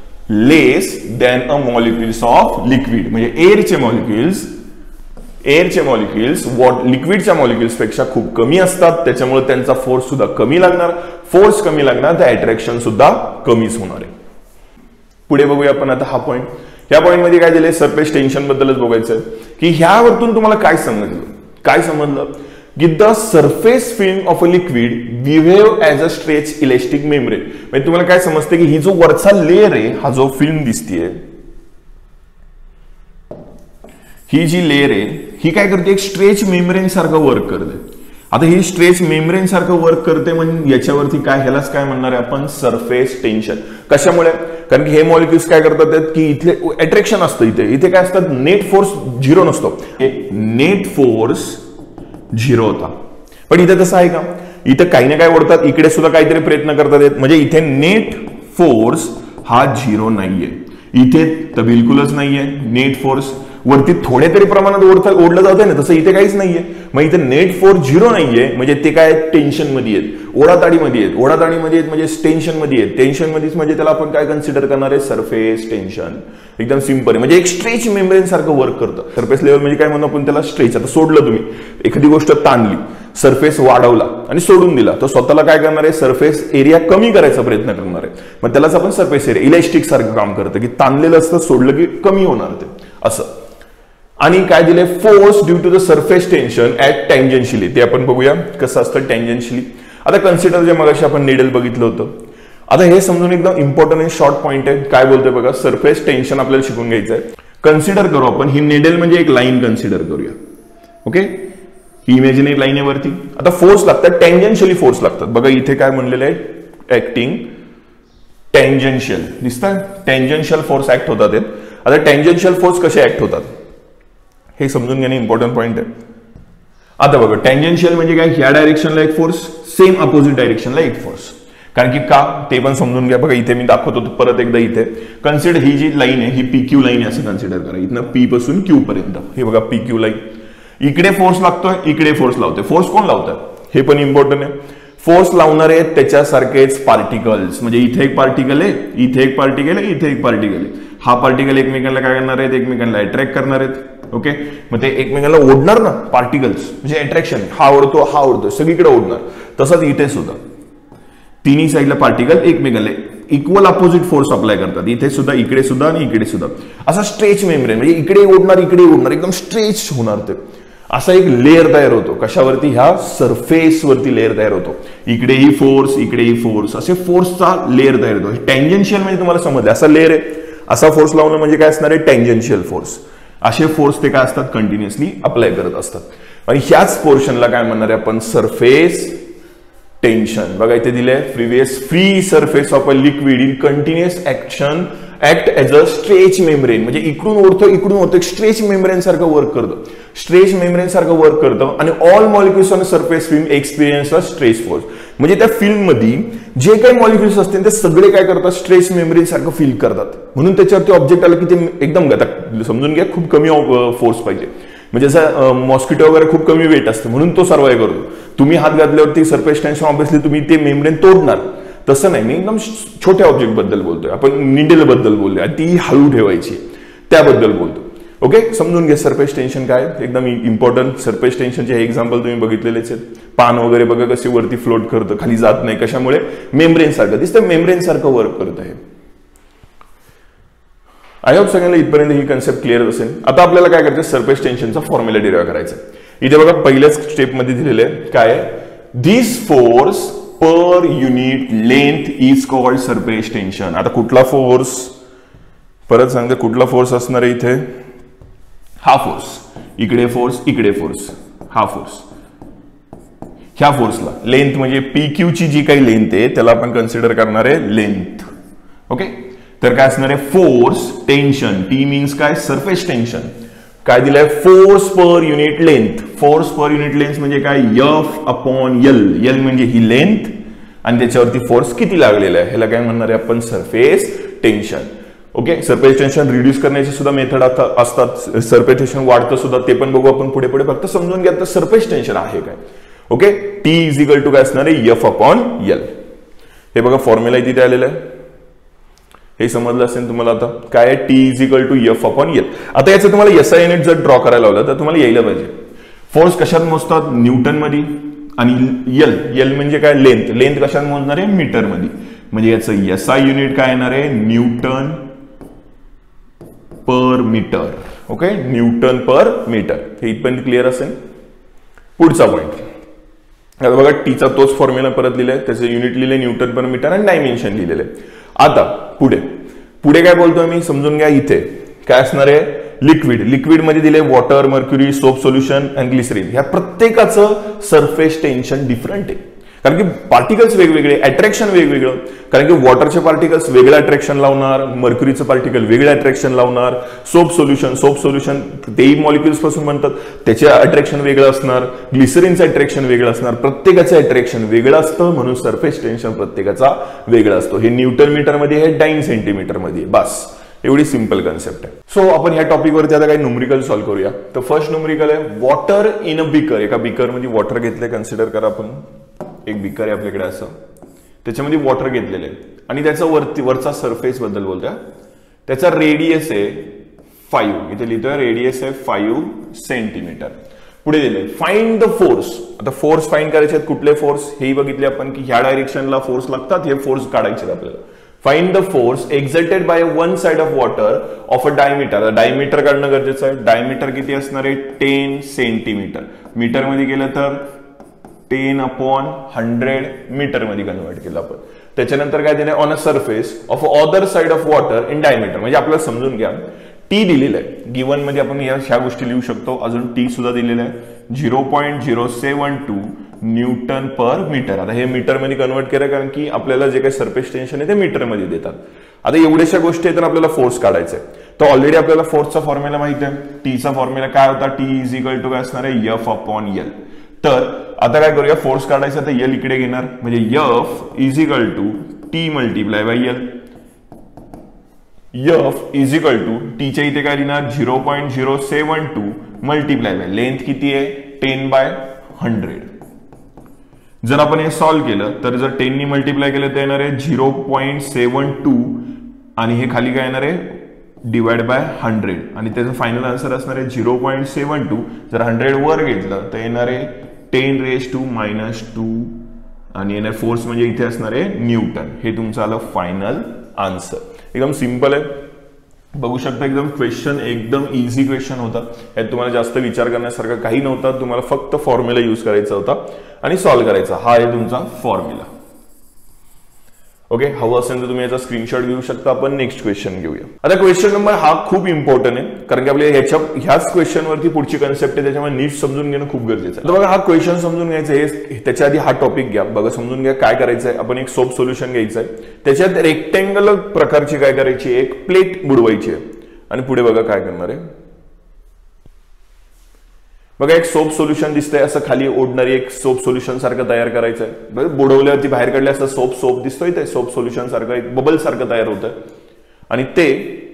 less than a molecules of liquid. म्हणजे एअरचे मॉलिक्युल्स एअरचे मॉलिक्युल्स वॉट लिक्विडच्या मॉलिक्युल्स पेक्षा खूप कमी असतात. त्याच्यामुळे त्यांचा फोर्स सुद्धा कमी लागणार. फोर्स कमी लागणार तर अट्रॅक्शन सुद्धा कमीच होणार आहे. पुढे बघूया आपण आता हा पॉईंट. ह्या पॉईंट मध्ये काय दिले? सरफेस टेन्शन बद्दलच बघायचं की ह्यावरतून तुम्हाला काय समजलं? काय समजलं की the surface film of a liquid behave as a stretch elastic membrane. म्हणजे तुम्हाला काय समजते की ही जो वरचा लेअर आहे, हा जो फिल्म दिसतीये, ही जी लेअर आहे ही काय करते? एक स्ट्रेच मेम्ब्रेन सारखं वर्क करते. आता ही स्ट्रेच मेम्ब्रेन सारखं वर्क करते म्हणजे याच्यावरती काय? ह्यालाच काय म्हणणार आहे आपण? Surface tension. कशामुळे? कारण की हे मॉलिक्युल्स काय करतात की इथे अट्रॅक्शन असतं. इथे इथे काय असतात? नेट फोर्स झिरो नसतो. नेट फोर्स झिरो होता. पण इथे तसं आहे का? इथे काही ना काय ओढतात, इकडे सुद्धा काहीतरी प्रयत्न करतात. म्हणजे इथे नेट फोर्स हा झिरो नाहीये. इथे तर बिलकुलच नाहीये नेट फोर्स. वरती थोडे तरी प्रमाणात ओढतात ओढलं जात आहे ना, तसं इथे काहीच नाहीये. मग इथे नेट फोर्स झिरो नाहीये म्हणजे ते काय? टेन्शन मध्ये आहेत, ओढाताडीमध्ये आहेत. ओढाताडीमध्ये आहेत म्हणजे टेन्शन मध्ये आहेत. टेन्शन मध्येच म्हणजे त्याला आपण काय कन्सिडर करणार आहे? Surface tension. एकदम सिंपल आहे. म्हणजे एक स्ट्रेच मेम्ब्रेन सारखं वर्क करतं. सरफेस लेवल म्हणजे काय म्हणू आपण त्याला? स्ट्रेच. आता सोडलं तुम्ही, एखादी गोष्ट ताणली, सरफेस वाढवला आणि सोडून दिला, तर स्वतःला काय करणार आहे? सरफेस एरिया कमी करायचा प्रयत्न करणार आहे. मग त्यालाच आपण सरफेस एरिया इलेस्टिक सारखं काम करतं की ताणलेलं असतं, सोडलं की कमी होणार ते असं. आणि काय दिले? Force due to the surface tension at tangentially. ते आपण बघूया कसं असतं टँजेन्शियली. आता कन्सिडर जे मगाशी आपण निडल बघितलं होतं. आता हे समजून एकदम इम्पॉर्टंट आणि शॉर्ट पॉईंट आहे. काय बोलतोय बघा? सरफेस टेन्शन आपल्याला शिकून घ्यायचं आहे. कन्सिडर करू आपण ही निडल म्हणजे एक लाईन कन्सिडर करूया. ओके, ही इमेजिनरी लाईन आहे वरती. आता फोर्स लागतात, टँजेन्शियली फोर्स लागतात. बघा इथे काय म्हणलेलं आहे? Acting tangential. दिसतं? टँजेन्शियल फोर्स ऍक्ट होतात. आता टँजेन्शियल फोर्स कसे ऍक्ट होतात हे समजून घेणे इम्पॉर्टंट पॉईंट आहे. आता बघा टँजेन्शियल म्हणजे काय? ह्या डायरेक्शनला एक फोर्स, सेम अपोजिट डायरेक्शनला एक फोर्स. कारण की का ते पण समजून घ्या. बघा इथे मी दाखवतो परत एकदा. इथे कन्सिडर ही जी लाईन आहे ही पी क्यू लाईन आहे असं कन्सिडर करा. इथनं पी पासून क्यू पर्यंत हे बघा पी क्यू लाईन. इकडे फोर्स लागतोय, इकडे फोर्स लावतोय. फोर्स कोण लावतात हे पण इम्पॉर्टंट आहे. फोर्स लावणारे त्याच्यासारखेच पार्टिकल्स. म्हणजे इथे एक पार्टिकल आहे, इथे एक पार्टिकल आहे, इथे एक पार्टिकल आहे. हा पार्टिकल एकमेकांना काय करणार आहेत? एकमेकांना अट्रॅक्ट करणार आहेत. ओके, मग ते एकमेकांना ओढणार ना पार्टिकल्स. म्हणजे अट्रॅक्शन, हा ओढतो हा ओढतो सगळीकडे ओढणार. तसंच इथे सुद्धा तिन्ही साईडला पार्टिकल एकमेकांना इक्वल अपोजिट फोर्स अप्लाय करतात. इथे सुद्धा, इकडे सुद्धा आणि इकडे सुद्धा. असा स्ट्रेच मेम्ब्रेन म्हणजे इकडे ओढणार इकडे ओढणार, एकदम स्ट्रेच होणार ते. असा एक लेअर तयार होतो. कशावरती? ह्या सरफेसवरती लेअर तयार होतो. इकडेही फोर्स, इकडेही फोर्स, असे फोर्सचा लेअर तयार होतो. टँजेन्शियल म्हणजे तुम्हाला समजलं, असा लेअर आहे, असा फोर्स लावणं म्हणजे काय असणार आहे? Tangential force. असे फोर्स ते काय असतात? कंटिन्युअसली अप्लाय करत असतात. आणि ह्याच पोर्शनला काय म्हणणार आहे आपण? Surface tension. बघा इथे दिले previous free surface of a liquid in continuous action act as a stretch membrane. म्हणजे इकडून ओढतो इकडून ओढतो, एक स्ट्रेच मेम्ब्रेन सारखं वर्क करतं. स्ट्रेच मेम्ब्रेन सारखं वर्क करतं आणि all molecules on surface film experience a stress force. म्हणजे त्या फिल्म मध्ये जे काही मॉलिक्युल्स असतील ते सगळे काय करतात? स्ट्रेच मेम्ब्रेन सारखं फील करतात. म्हणून त्याच्यावरती ऑब्जेक्ट आला की ते एकदम समजून घ्या खूप कमी फोर्स पाहिजे. म्हणजे जसं मॉस्किटो वगैरे खूप कमी वेट असतं म्हणून तो सर्वाइव्ह करतो. तुम्ही हात घातल्यावरती सरफेस टेन्शन ऑब्विसली तुम्ही ते मेम्ब्रेन तोडणार. तसं नाही, मी एकदम छोट्या ऑब्जेक्ट बद्दल बोलतोय. आपण निडल बद्दल बोलतोय आणि ती हळू ठेवायची त्याबद्दल बोलतो. ओके, समजून घ्या सरफेस टेन्शन काय, एकदम इम्पॉर्टंट. सरफेस टेन्शनचे हे एक्झाम्पल तुम्ही बघितलेलेच आहेत. पान वगैरे बघा कसे वरती फ्लोट करतं, खाली जात नाही. कशामुळे? मेम्ब्रेन सारखं दिसतं, मेम्ब्रेन सारखं वर्क करत आहे. आय होप सगळ्यांना इथपर्यंत ही कन्सेप्ट क्लिअर असेल. आता आपल्याला काय करायचं? सरफेस टेन्शनचा फॉर्म्युला डिराइव्ह करायचा. इथे बघा पहिल्याच स्टेप मध्ये दिलेलं आहे काय? This force per unit length is called surface tension. आता कुठला फोर्स? परत सांगते, कुठला फोर्स असणार आहे इथे? हा फोर्स. इकडे फोर्स, इकडे फोर्स, हा फोर्स. ह्या फोर्सला लेंथ म्हणजे पी क्यू ची जी काही लेंथ आहे त्याला आपण कन्सिडर करणार आहे लेंथ. ओके, तर काय असणार आहे? Force tension. टी मीन्स काय? Surface tension. काय दिलंय? Force per unit length. Force per unit length म्हणजे काय? F upon L. एल म्हणजे ही लेंथ आणि त्याच्यावरती फोर्स किती लागलेला आहे ह्याला काय म्हणणार आहे आपण? Surface tension. Okay, surface tension reduce करण्याचे सुद्धा मेथड असतात. सरफेस टेन्शन वाढतं सुद्धा, ते पण बघू आपण पुढे पुढे. फक्त समजून घ्या तर सरफेस टेन्शन आहे काय. Okay, T is equal to काय असणार आहे? F upon L. हे बघा फॉर्म्युला तिथे आलेला आहे, हे समजलं असेल तुम्हाला. आता काय आहे? T is equal to F upon L. आता याचं तुम्हाला एसआय युनिट जर ड्रॉ करायला लावलं तर तुम्हाला यायला पाहिजे. फोर्स कशात मोजतात? न्यूटन मध्ये. आणि एल, एल म्हणजे काय? लेंथ. लेंथ कशात मोजणार आहे? मीटर मध्ये. म्हणजे याचं एसआय युनिट काय येणार आहे? Newton per metre. Okay, newton per metre. हे इथपर्यंत क्लिअर असेल. पुढचा पॉइंट आता बघा, टीचा तोच फॉर्म्युला परत लिहिलाय, त्याचं युनिट लिहिले न्यूटन पर मीटर आणि डायमेन्शन लिहिलेलं आहे. आता पुढे पुढे काय बोलतोय मी? समजून घ्या. इथे काय असणार आहे? लिक्विड. लिक्विड मध्ये दिले वॉटर, मर्क्युरी, सोप सोल्युशन आणि ग्लिसरीन. ह्या प्रत्येकाचं सरफेस टेन्शन डिफरंट आहे. कारण की पार्टिकल्स वेगवेगळे, अट्रॅक्शन वेगवेगळं. कारण की वॉटरचे पार्टिकल्स वेगळं अट्रॅक्शन लावणार, मर्क्युरीचं पार्टिकल वेगळं अट्रॅक्शन लावणार, सोप सोल्युशन सोप सोल्युशन तेही मॉलिक्युल्स पासून बनतात, त्याचे अट्रॅक्शन वेगळं असणार, ग्लिसरीनचं अट्रॅक्शन वेगळं असणार. प्रत्येकाचं अट्रॅक्शन वेगळं असतं म्हणून सरफेस टेन्शन प्रत्येकाचा वेगळा असतो. हे न्यूटन मीटर मध्ये, हे डाइन सेंटीमीटर मध्ये. बस एवढी सिंपल कन्सेप्ट आहे. सो आपण ह्या टॉपिक वरती आता काही न्यूमरिकल सॉल्व्ह करूया. तर फर्स्ट न्यूमरिकल आहे वॉटर इन अ बिकर. एका बिकर मध्ये वॉटर घेतलंय, कन्सिडर करा आपण एक बिकर आहे आपल्याकडे असं, त्याच्यामध्ये वॉटर घेतलेलं आहे आणि त्याचा वरती वरचा सरफेस बद्दल बोलतोय. त्याचा रेडियस आहे फाईव्ह. इथे लिहितोय रेडियस आहे फाईव्ह सेंटीमीटर. पुढे दिले फाइंड द फोर्स. आता फोर्स फाइंड करायचे आहेत. कुठले फोर्स? हेही बघितले आपण की ह्या डायरेक्शनला फोर्स लागतात, हे फोर्स काढायचे आहेत आपल्याला. Find the force exerted by one side of water of a diameter. Diameter काढणं गरजेचं आहे. डायमीटर किती असणार आहे? Ten centimetre. मीटर मध्ये गेलं तर टेन अपॉन हंड्रेड मीटर मध्ये कन्वर्ट केलं आपण. त्याच्यानंतर काय दिलंय? On a surface of other side of water in diameter. म्हणजे आपल्याला समजून घ्या, टी दिलेलं आहे गिवन मध्ये, आपण ह्या गोष्टी लिहू शकतो. अजून टी सुद्धा दिलेलं आहे zero point zero seven two newton per metre. आता हे मीटर मध्ये कन्वर्ट केलं कारण की आपल्याला जे काही सरफेस टेन्शन आहे ते मीटर मध्ये देतात. आता एवढ्याशा गोष्टी आहेत तर आपल्याला फोर्स काढायचा आहे. तर ऑलरेडी आपल्याला फोर्सचा फॉर्म्युला माहिती आहे. टीचा फॉर्म्युला काय होता? टी इज इक्वल टू काय असणार आहे? F upon L. तर आता काय करूया? फोर्स काढायचा तर एल इकडे घेणार, म्हणजे F is equal to T multiply by L. F is equal to टीच्या इथे काय लिहिणार? Zero point zero seven two multiply by length किती आहे? Ten by hundred. जर आपण हे सॉल्व्ह केलं तर जर टेन नी मल्टिप्लाय केलं तर येणार आहे झिरो पॉईंट सेव्हन टू आणि हे खाली काय येणार आहे? Divide by hundred. आणि त्याचं फायनल आन्सर असणार आहे झिरो पॉईंट सेव्हन टू. जर हंड्रेड वर घेतलं तर येणार आहे ten raise to minus two आणि येणार फोर्स म्हणजे इथे असणार आहे न्यूटन. हे तुमचं आलं फायनल आन्सर. एकदम सिंपल आहे. बघू शकता एकदम क्वेश्चन एकदम इझी क्वेश्चन होता. यात तुम्हाला जास्त विचार करण्यासारखा काही नव्हता. तुम्हाला फक्त फॉर्म्युला यूज करायचा होता आणि सॉल्व्ह करायचा. हा आहे तुमचा फॉर्म्युला. ओके, हवं असेल तर तुम्ही याचा स्क्रीनशॉट घेऊ शकता. आपण नेक्स्ट क्वेश्चन घेऊया. आता क्वेश्चन नंबर हा खूप इम्पॉर्टंट आहे, कारण की आपल्याला ह्याच्या ह्याच क्वेश्चन वरती पुढची कन्सेप्ट आहे, त्याच्यामुळे नीट समजून घेणं खूप गरजेचं आहे. तर बघा, हा क्वेश्चन समजून घ्यायचा आहे. त्याच्या आधी हा टॉपिक घ्या. बघा, समजून घ्या काय करायचं आहे. आपण एक सोप सोल्युशन घ्यायचं आहे. त्याच्यात रेक्टेंगल प्रकारची काय करायची, एक प्लेट बुडवायची आहे आणि पुढे बघा काय करणार आहे. बघा, एक सोप सोल्युशन दिसतंय, असं खाली ओढणारी एक सोप सोल्युशन सारखं तयार करायचं आहे. बघा, बुडवल्यावरती बाहेर काढले असं सोप सोप दिसतोय, ते सोप सोल्युशन सारखं एक बबल सारखं तयार होतं. आणि ते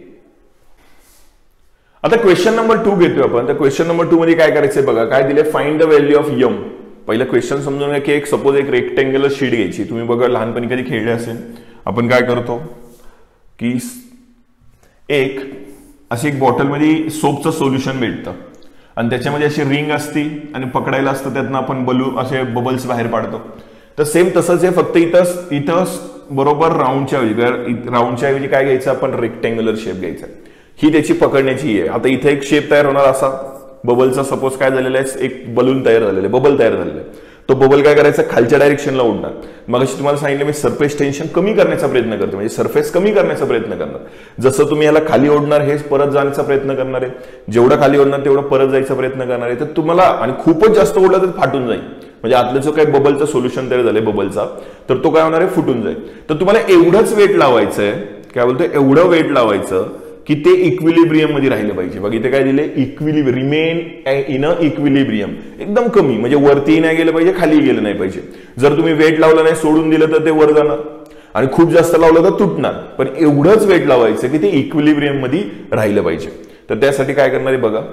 आता क्वेश्चन नंबर टू घेतोय आपण. तर क्वेश्चन नंबर टू मध्ये काय करायचंय बघा, काय दिले, find the value of M. पहिलं क्वेश्चन समजून घ्या की एक सपोज एक रेक्टेंग्युलर शीट घ्यायची. तुम्ही बघा लहानपणी कधी खेळले असेल, आपण काय करतो की एक अशी एक बॉटलमध्ये सोपचं सोल्युशन भेटतं आणि त्याच्यामध्ये अशी रिंग असती आणि पकडायला असतं, त्यातनं आपण बलू असे बबल्स बाहेर पाडतो. तर सेम तसंच आहे, फक्त इथं इथं बरोबर राऊंडच्या ऐवजी राऊंडच्या ऐवजी काय घ्यायचं, आपण रेक्टेंग्युलर शेप घ्यायचा. ही त्याची पकडण्याची आहे. आता इथे एक शेप तयार होणार असा बबलचा. सपोज काय झालेला आहे, एक बलून तयार झालेलं आहे, बबल तयार झालेलं आहे. तो बबल काय करायचा, खालच्या डायरेक्शनला उडणार. मग अशी तुम्हाला सांगितलं मी सरफेस टेन्शन कमी करण्याचा प्रयत्न करतो, म्हणजे सरफेस कमी करण्याचा प्रयत्न करणार. जसं तुम्ही याला खाली ओढणार, हे परत जाण्याचा प्रयत्न करणार आहे. जेवढं खाली ओढणार तेवढं परत जायचा प्रयत्न करणार आहे. तर तुम्हाला आणि खूपच जास्त ओढलं तर फाटून जाईल. म्हणजे आतलं जो काही बबलचं सोल्युशन तयार झालंय बबलचा, तर तो काय होणार आहे, फुटून जाईल. तर तुम्हाला एवढंच वेट लावायचं आहे, काय बोलतो, एवढं वेट लावायचं की ते इक्विलिब्रियम मध्ये राहिलं पाहिजे. बघ इथे काय दिले, equilibrium, remain in a equilibrium. एकदम कमी, म्हणजे वरती नाही गेलं पाहिजे, खाली गेलं नाही पाहिजे. जर तुम्ही वेट लावलं नाही, सोडून दिलं तर ते वर जाणार आणि खूप जास्त लावलं तर तुटणार. पण एवढंच वेट लावायचं की ते इक्विलिब्रियम मध्ये राहिलं पाहिजे. तर त्यासाठी काय करणार आहे बघा,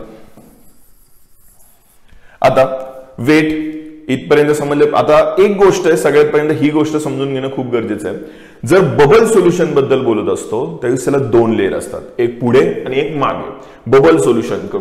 आता वेट इथपर्यंत समजलं. आता एक गोष्ट आहे, सगळ्यात पर्यंत ही गोष्ट समजून घेणं खूप गरजेचं आहे. जर बबल सोल्युशन बद्दल बोलत असतो त्यावेळेस त्याला दोन लेअर असतात, एक पुढे आणि एक मागे. Bubble solution.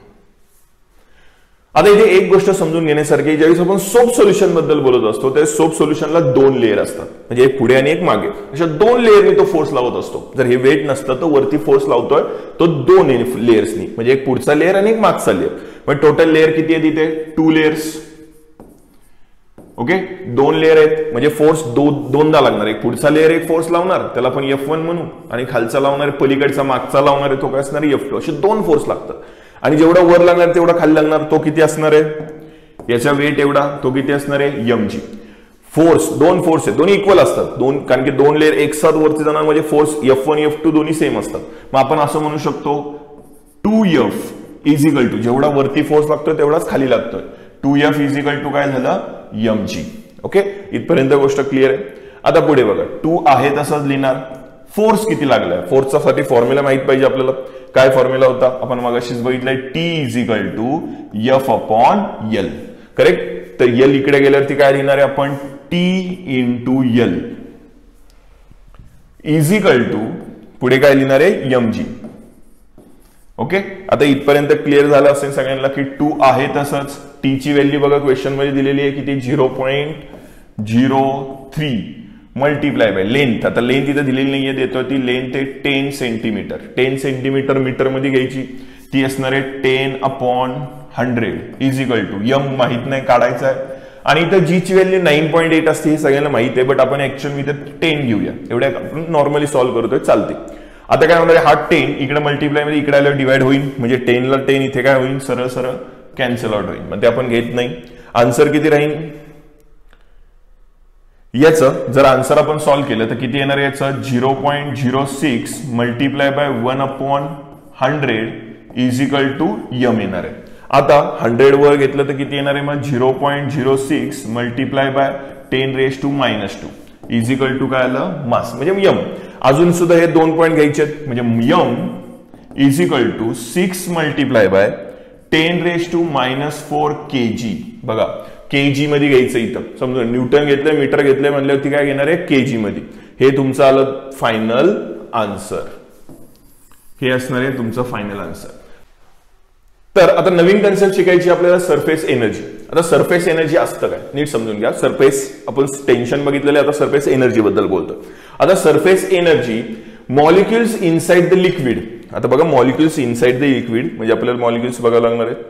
आता इथे एक गोष्ट समजून घेण्यासारखी, ज्यावेळेस आपण सोप सोल्युशन बद्दल बोलत असतो त्यावेळेस सोप सोल्युशनला दोन लेअर असतात, म्हणजे एक पुढे आणि एक मागे. अशा दोन लेअरनी तो फोर्स लावत असतो. जर हे वेट नसतं तर वरती फोर्स लावतोय तो दोन लेअर्सनी, म्हणजे एक पुढचा लेअर आणि एक मागचा लेअर. मग टोटल लेअर किती आहे तिथे, टू लेअर्स. ओके, दोन लेअर आहेत म्हणजे फोर्स दो दोनदा लागणार. एक पुढचा लेअर एक फोर्स लावणार, त्याला आपण एफ वन म्हणू, आणि खालचा लावणार पलीकडचा मागचा लावणार आहे तो काय असणार, एफ टू. असे दोन फोर्स लागतात. आणि जेवढा वर लागणार तेवढा खाली लागणार, तो किती असणार आहे, याचा वेट एवढा, तो किती असणार आहे, एम जी. फोर्स, दोन फोर्स आहेत, दोन्ही इक्वल असतात. दोन, कारण की दोन लेअर एक साथ वरती जाणार म्हणजे force F one F two दोन्ही सेम असतात. मग आपण असं म्हणू शकतो two F is equal to, जेवढा वरती फोर्स लागतोय तेवढाच खाली लागतोय. Two F is equal to काय झालं, एम जी. ओके, इथपर्यंत गोष्ट क्लिअर आहे. आता पुढे बघा, टू आहे तसंच लिहिणार. फोर्स किती लागलाय, फोर्सचा साठी फॉर्म्युला माहित पाहिजे आपल्याला. काय फॉर्म्युला होता, आपण मगाशीच बघितलंय, T is equal to F upon L. Correct. तर एल इकडे गेल्यावरती काय लिहिणार आहे आपण, T into L is equal to पुढे काय लिहिणार आहे, एम जी. ओके, आता इथपर्यंत क्लिअर झालं असेल सगळ्यांना की टू आहे तसंच. टी ची व्हॅल्यू बघा क्वेश्चन मध्ये दिलेली आहे किती, zero point zero three multiply by length. आता लेंथ इथं दिलेली नाहीये, देतो ती लेंथ आहे ten centimetre. Ten centimetre metre मध्ये घ्यायची, ती असणार आहे ten upon hundred is equal to, M माहित नाही काढायचं आहे. आणि इथं जी ची व्हॅल्यू नाईन पॉईंट एट असते हे सगळ्यांना माहित आहे, बट आपण ऍक्च्युअली इथं टेन घेऊया, एवढ्या नॉर्मली सॉल्व्ह करतोय, चालते. आता काय होणार आहे, हा टेन इकडे मल्टिप्लाय मध्ये इकडे आल्यावर डिवाइड होईल, म्हणजे टेनला टेन इथे काय होईल, सरळ सरळ कॅन्सल आउट होईल. मग ते आपण घेत नाही. आन्सर किती राहील याचं, जर आन्सर आपण सॉल्व्ह केलं तर किती येणार आहे याचं, zero point zero six multiply by one upon hundred is equal to M येणार आहे. आता हंड्रेड वर घेतलं तर किती येणार आहे मग, zero point zero six multiply by ten raise to minus two is equal to काय आलं, मास, म्हणजे यम. अजून सुद्धा हे दोन पॉईंट घ्यायचे आहेत, म्हणजे M is equal to six multiply by ten raise to minus four K G. बघा केजी मध्ये घ्यायचं इथं, समजा न्यूटन घेतलंय मीटर घेतलंय म्हणल्यावरती काय घेणार आहे, केजी मध्ये. हे तुमचं आलं फायनल आन्सर, हे असणार आहे तुमचं फायनल आन्सर. तर आता नवीन कन्सेप्ट शिकायची आपल्याला, सरफेस एनर्जी. आता सरफेस एनर्जी असतं काय नीट समजून घ्या. सरफेस आपण टेन्शन बघितलेलं, आता सरफेस एनर्जी बद्दल बोलतो. आता surface energy, molecules inside the liquid. आता बघा मॉलिक्युल्स इनसाइड द लिक्विड, म्हणजे आपल्याला मॉलिक्युल्स बघायला लागणार आहेत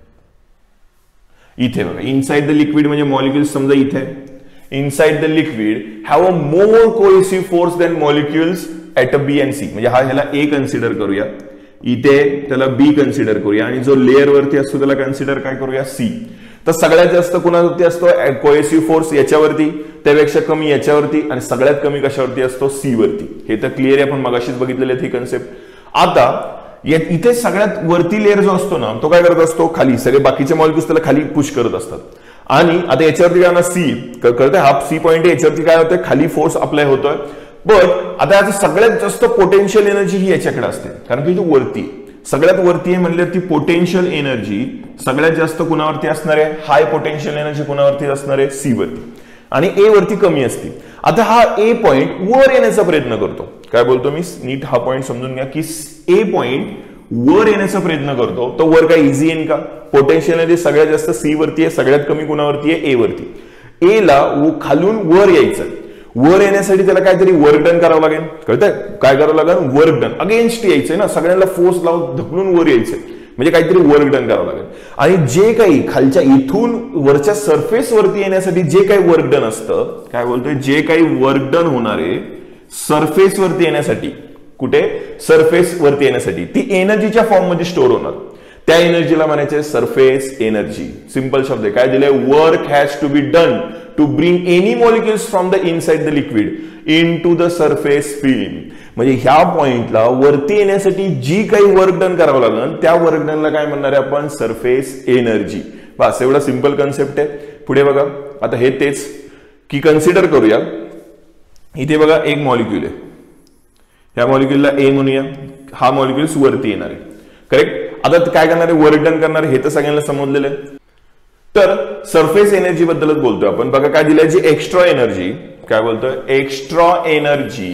इथे बघा. इनसाइड द लिक्विड म्हणजे मॉलिक्युल्स समजा इथे inside the liquid have a more cohesive force than molecules at A B and C. म्हणजे हा ह्याला ए कन्सिडर करूया, इथे त्याला बी कन्सिडर करूया, आणि जो लेअर वरती असतो त्याला कन्सिडर काय करूया, सी. तर सगळ्यात जास्त कुणावरती असतो कोहेसिव्ह फोर्स याच्यावरती, त्यापेक्षा कमी याच्यावरती, आणि सगळ्यात कमी कशावरती असतो, सी वरती. हे तर क्लिअर आहे, आपण मगाशीच बघितलेले ही कन्सेप्ट. आता इथे सगळ्यात वरती लेअर जो असतो ना तो काय करत असतो, खाली सगळे बाकीचे मॉलिक्युल्स त्याला खाली पुश करत असतात. आणि आता याच्यावरती काय ना सी कळते, हा सी पॉइंट आहे, याच्यावरती काय होतंय, खाली फोर्स अप्लाय होतोय. बट आता याचं सगळ्यात जास्त पोटेन्शियल एनर्जी ही याच्याकडे असते, कारण की ती वरती सगळ्यात वरती आहे म्हणजे ती पोटेन्शियल एनर्जी सगळ्यात जास्त कुणावरती असणार आहे, हाय पोटेन्शियल एनर्जी कुणावरती असणार आहे, सी वरती, आणि ए वरती कमी असते. आता हा ए पॉइंट वर येण्याचा प्रयत्न करतो. काय बोलतो मी, नीट हा पॉइंट समजून घ्या की ए पॉइंट वर येण्याचा प्रयत्न करतो. तो वर काय इझी येईन का, पोटेन्शियल एनर्जी सगळ्यात जास्त सी वरती आहे, सगळ्यात कमी कुणावरती आहे, ए वरती. ए ला खालून वर यायचं, वर येण्यासाठी त्याला काहीतरी वर्क डन करावं लागेल, कळतंय काय करावं लागेल, वर्क डन अगेन्स्ट यायचंय ना, सगळ्यांना फोर्स लावून ढकलून वर यायचंय, म्हणजे काहीतरी वर्क डन करावं लागेल. आणि जे काही खालच्या इथून वरच्या सरफेस वरती येण्यासाठी जे काही वर्क डन असतं, काय बोलतोय, जे काही वर्क डन होणारे सरफेस वरती येण्यासाठी, कुठे सरफेस वरती येण्यासाठी, ती एनर्जीच्या फॉर्म मध्ये स्टोअर होणार. त्या एनर्जीला म्हणायचे सरफेस एनर्जी. सिंपल शब्द आहे, काय दिले, work has to be done to bring any molecules from the inside the liquid into the surface film. म्हणजे ह्या पॉइंटला वरती येण्यासाठी जी काही वर्क डन करावं लागेल त्या वर्क डनला काय म्हणणार आहे आपण, सरफेस एनर्जी. बस एवढा सिंपल कन्सेप्ट आहे. पुढे बघा, आता हे तेच की कन्सिडर करूया, इथे बघा एक मॉलिक्युल आहे, ह्या मॉलिक्युलला ए म्हणूया, हा मॉलिक्युल्स वरती येणार आहे, करेक्ट. आता काय करणार आहे, वर्क डन करणार, हे तर सगळ्यांना समजलेलं आहे. तर सरफेस एनर्जी बद्दलच बोलतोय आपण. बघा काय दिलंय, जी एक्स्ट्रा एनर्जी, काय बोलतोय, एक्स्ट्रा एनर्जी.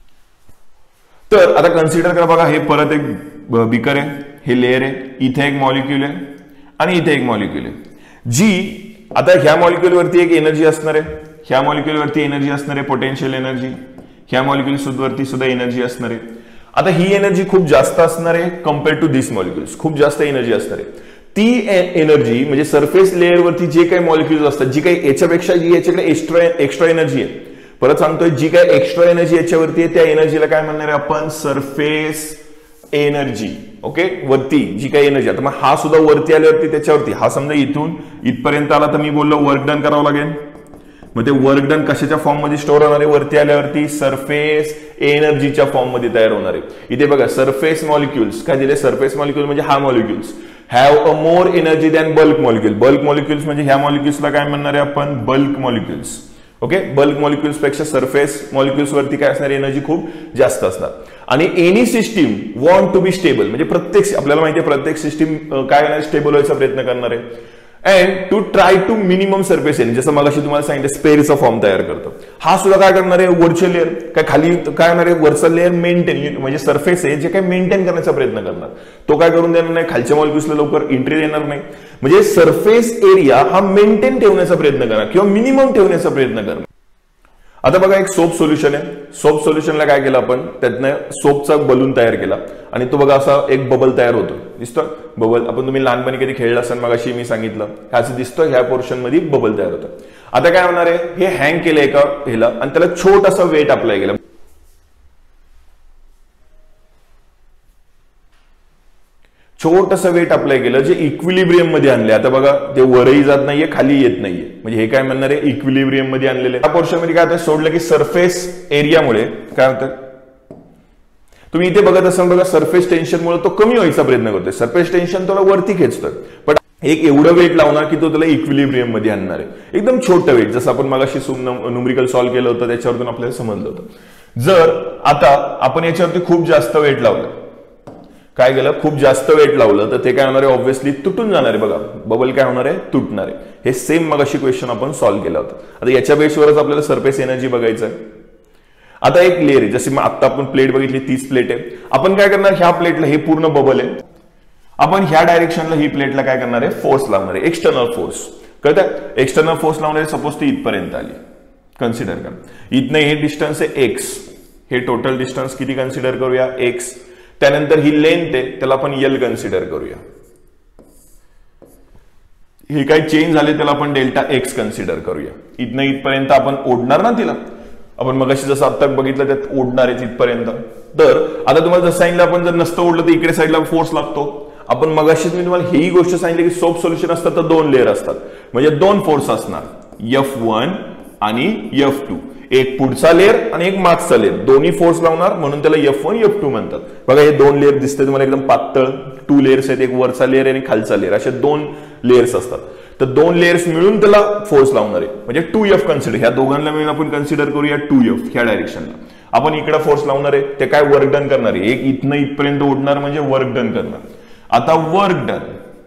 तर आता कन्सिडर करा, बघा हे परत एक बीकर आहे, हे लेअर आहे, इथे एक मॉलिक्युल आहे आणि इथे एक मॉलिक्युल आहे, जी आता ह्या मॉलिक्युल वरती एक एनर्जी असणार आहे, ह्या मॉलिक्युल वरती एनर्जी असणार आहे, पोटेन्शियल एनर्जी, ह्या मॉलिक्युल वरती सुद्धा एनर्जी असणार आहे. आता ही एनर्जी खूप जास्त असणार आहे कम्पेअर्ड टू दिस मॉलिक्युल्स, खूप जास्त एनर्जी असणार आहे. ती एनर्जी म्हणजे सरफेस लेअर वरती जे काही मॉलिक्युल्स असतात, जी काही याच्यापेक्षा जी याच्याकडे एक्स्ट्रा एक्स्ट्रा एनर्जी आहे, परत सांगतोय, जी काही एक्स्ट्रा एनर्जी याच्यावरती आहे त्या एनर्जीला काय म्हणणार आहे आपण, सरफेस एनर्जी. ओके, वरती जी काही एनर्जी, आता मग हा सुद्धा वरती आल्यावरती त्याच्यावरती, हा समजा इथून इथपर्यंत आला तर मी बोललो वर्क डन करावं लागेल. मग ते वर्क डन कशाच्या फॉर्म मध्ये स्टोअर होणार आहे, वरती आल्यावरती सरफेस एनर्जीच्या फॉर्म मध्ये तयार होणार आहे. इथे बघा सरफेस मॉलिक्युल्स काय दिले, सरफेस मॉलिक्युल म्हणजे हा molecules have a more energy than bulk molecule. Bulk molecules म्हणजे ह्या मॉलिक्युल्सला काय म्हणणार आहे आपण, bulk molecules. Okay, bulk molecules पेक्षा सरफेस मॉलिक्युल्स वरती काय असणार, एनर्जी खूप जास्त असणार. आणि any system want to be stable, म्हणजे प्रत्येक आपल्याला माहिती आहे प्रत्येक सिस्टीम काय करणार, स्टेबल व्हायचा प्रयत्न करणार आहे. And to try to minimum surface energy, जसं मगाशी तुम्हाला सांगितलं स्पेअरचा फॉर्म तयार करतो, हा सुद्धा काय करणार आहे, वरचे लेअर काय खाली काय करणार आहे, वरचा लेअर मेंटेन म्हणजे सरफेस आहे जे काही मेंटेन करण्याचा प्रयत्न करणार, तो काय करून देणार नाही, खालच्या मॉलिक्युल्सला लवकर एंट्री देणार नाही. म्हणजे सरफेस एरिया हा मेंटेन ठेवण्याचा प्रयत्न करणार किंवा मिनिमम ठेवण्याचा प्रयत्न करणार. आता बघा एक सोप सोल्युशन आहे, सोप सोल्युशनला काय केलं आपण, त्यातनं सोपचा बलून तयार केला आणि तो बघा असा एक बबल तयार होतो, दिसतोय बबल. आपण तुम्ही लहानपणी कधी खेळला असाल, मग अशी मी सांगितलं असं दिसतोय, ह्या पोर्शन मध्ये बबल तयार होतं. आता काय होणार आहे, हे हँग केलं एका ह्याला आणि त्याला छोटासा वेट अप्लाय केला, छोटंसं वेट अप्लाय केलं जे इक्विलिब्रियम मध्ये आणले. आता बघा ते वरही जात नाहीये, खाली येत नाहीये, म्हणजे हे काय म्हणणार आहे, इक्विलिब्रियम मध्ये आणलेले. त्या पोर्शन मध्ये काय होतं, सोडलं की सरफेस एरियामुळे काय होतं, तुम्ही इथे बघत असाल बघा, सरफेस टेन्शनमुळे तो कमी व्हायचा प्रयत्न करतोय, सरफेस टेन्शन त्याला वरती खेचतोय, पण एक एवढं वेट लावणार की तो त्याला इक्विलिब्रियम मध्ये आणणार आहे, एकदम छोटं वेट, जसं आपण मगाशी न्यूमेरिकल सॉल्व्ह केलं होतं त्याच्यावरून आपल्याला समजलं होतं. जर आता आपण याच्यावरती खूप जास्त वेट लावलं, काय केलं, खूप जास्त वेट लावलं तर ते काय होणार आहे, ऑब्व्हियसली तुटून जाणार आहे. बघा बबल काय होणार आहे, तुटणार आहे. हे सेम मगाशी क्वेश्चन आपण सॉल्व्ह केलं होतं. आता याच्या बेसवरच आपल्याला सरफेस एनर्जी बघायचं आहे. आता एक लेअर आहे, जशी आता आपण प्लेट बघितली तीच प्लेट आहे. आपण काय करणार, ह्या प्लेटला हे पूर्ण बबल आहे, आपण ह्या डायरेक्शनला ही प्लेटला काय करणार आहे, फोर्स लावणार आहे, एक्सटर्नल फोर्स. कळतं, एक्सटर्नल फोर्स लावणार आहे. सपोज ती इथपर्यंत आली, कन्सिडर करा इथनं हे डिस्टन्स आहे एक्स, हे टोटल डिस्टन्स किती कन्सिडर करूया, एक्स. त्यानंतर ही लेंथ आहे त्याला आपण एल कन्सिडर करूया. हे काही चेंज झाले त्याला आपण डेल्टा एक्स कन्सिडर करूया. इथनं इथपर्यंत आपण ओढणार ना तिला, आपण मगाशी जसं आता बघितलं त्यात ओढणार आहे तिथपर्यंत. तर आता तुम्हाला जसं सांगितलं आपण जर नसतं ओढलं तर इकडे साईडला फोर्स लागतो. आपण मगाशी मी तुम्हाला ही गोष्ट सांगितली की सोप सोल्युशन असतात तर दोन लेअर असतात, म्हणजे दोन फोर्स असणार, एफ वन आणि एफ टू. एक पुढचा लेअर आणि एक मागचा लेअर, दोन्ही फोर्स लावणार म्हणून त्याला एफ वन एफ टू म्हणतात. बघा हे दोन लेअर दिसते तुम्हाला एकदम पातळ, टू लेअर्स आहेत, एक वरचा लेअर आणि खालचा लेअर, असे दोन लेअर्स असतात. तर दोन लेअर्स मिळून त्याला फोर्स लावणार आहे म्हणजे टू एफ कन्सिडर. ह्या दोघांना मिळून आपण कन्सिडर करूया टू एफ ह्या डायरेक्शनला. आपण इकडे फोर्स लावणार आहे ते काय वर्क डन करणार आहे, एक इथनं इथपर्यंत ओढणार म्हणजे वर्क डन करणार. आता वर्क डन,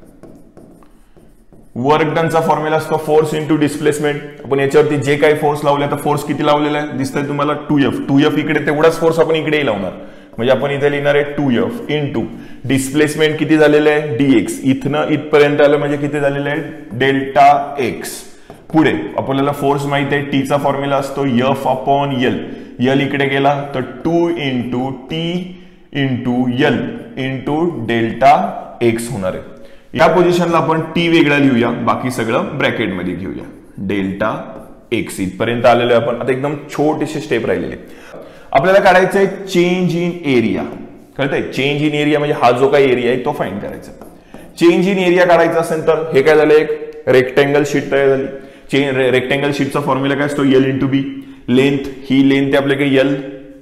वर्क डनचा फॉर्म्युला असतो फोर्स इंटू डिस्प्लेसमेंट. आपण याच्यावरती जे काही फोर्स लावले तर फोर्स किती लावलेला आहे दिसतंय तुम्हाला, टू एफ. टू एफ इकडे तेवढाच फोर्स आपण इकडेही लावणार म्हणजे आपण इथे लिहिणार आहे टू एफ इंटू डिस्प्लेसमेंट किती झालेलं आहे डीएक्स. इथनं इथपर्यंत आलं म्हणजे किती झालेलं आहे डेल्टा एक्स. पुढे आपल्याला फोर्स माहिती आहे, टीचा फॉर्म्युला असतो एफ अपॉन एल. एल इकडे गेला तर two into T into L into delta X होणार आहे. या पोझिशनला आपण टी वेगळा लिहूया, बाकी सगळं ब्रॅकेटमध्ये घेऊया. डेल्टा एक्स इथपर्यंत आलेलो आहे आपण. आता एकदम छोटीशी स्टेप राहिलेली आपल्याला काढायचं आहे चेंज इन एरिया. कळतंय, चेंज इन एरिया म्हणजे हा जो काही एरिया आहे तो फाइंड करायचा. चेंज इन एरिया काढायचा असेल तर हे काय झालं, एक रेक्टेंगल शीट तयार झाली. चेंज रेक्टेंगल शीटचा फॉर्म्युला काय असतो, एल इंटू बी. लेंथ, ही लेंथ आहे आपल्याकडे एल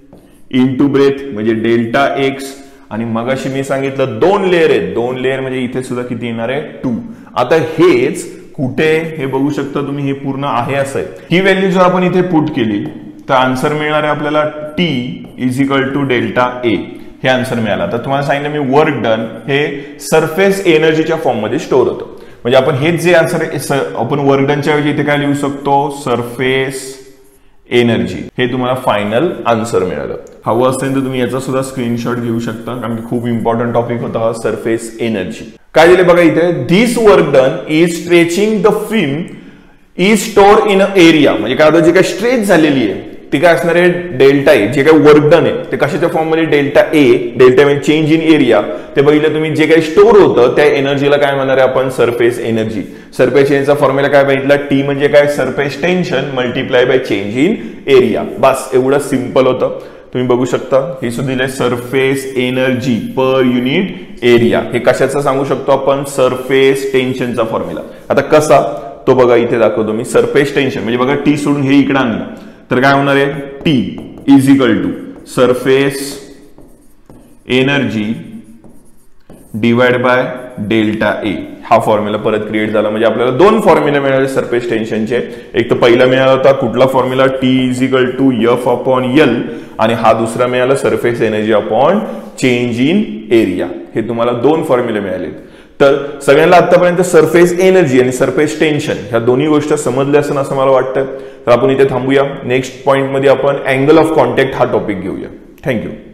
इंटू ब्रेथ म्हणजे डेल्टा एक्स. आणि मगाशी मी सांगितलं दोन लेअर आहेत, दोन लेअर म्हणजे इथे सुद्धा किती येणार आहे टू. आता हेच कुठे हे बघू शकता तुम्ही, हे पूर्ण आहे असं आहे. ही व्हॅल्यू जर आपण इथे पुट केली तर आन्सर मिळणार आहे आपल्याला T is equal to delta A. हे आन्सर मिळाला. तर तुम्हाला सांगितलं मी वर्क डन हे सरफेस एनर्जीच्या फॉर्म मध्ये स्टोअर होतं. म्हणजे आपण हेच जे आन्सर आपण वर्क डनच्या ऐवजी इथे काय लिहू शकतो, सरफेस एनर्जी. हे तुम्हाला फायनल आन्सर मिळालं. हवं असेल तर तुम्ही याचा सुद्धा स्क्रीनशॉट घेऊ शकता कारण की खूप इम्पॉर्टंट टॉपिक होता हा सरफेस एनर्जी. काय दिले बघा इथे, this work done is stretching the film is store in a area. म्हणजे काय होतं, जी काही स्ट्रेच झालेली आहे ती काय असणार आहे डेल्टा ए. जे काही वर्क डन आहे ते कशाच्या फॉर्म मध्ये डेल्टा ए. डेल्टा म्हणजे चेंज इन एरिया. ते बघितलं तुम्ही, जे काही स्टोअर होतं त्या एनर्जीला काय म्हणणार आहे आपण, सरफेस एनर्जी. सरफेस एनर्जीचा फॉर्म्युला काय बघितला, टी म्हणजे काय surface tension multiply by change in area. बस एवढं सिंपल होतं. तुम्ही बघू शकता हे सुद्धा दिलंय surface energy per unit area. हे कशाचं सांगू शकतो आपण, सरफेस टेन्शनचा फॉर्म्युला. आता कसा तो बघा इथे दाखवतो मी. सरफेस टेन्शन म्हणजे बघा टी सोडून हे इकडे आणलं तर काय होणार आहे, T is equal to surface energy divide by delta A. हा फॉर्म्युला परत क्रिएट झाला. म्हणजे आपल्याला दोन फॉर्म्युला मिळाले सरफेस टेन्शनचे. एक तर पहिला मिळाला होता कुठला formula, T is equal to F upon L. आणि हा दुसरा मिळाला surface energy upon change in area. हे तुम्हाला दोन फॉर्म्युले मिळाले. तर सगळ्यांना आतापर्यंत सरफेस एनर्जी आणि सरफेस टेन्शन ह्या दोन्ही गोष्टी समजल्या असं असं मला वाटतं. तर आपण इथे थांबूया. नेक्स्ट पॉइंट मध्ये आपण अँगल ऑफ कॉन्टॅक्ट हा टॉपिक घेऊया. थँक्यू.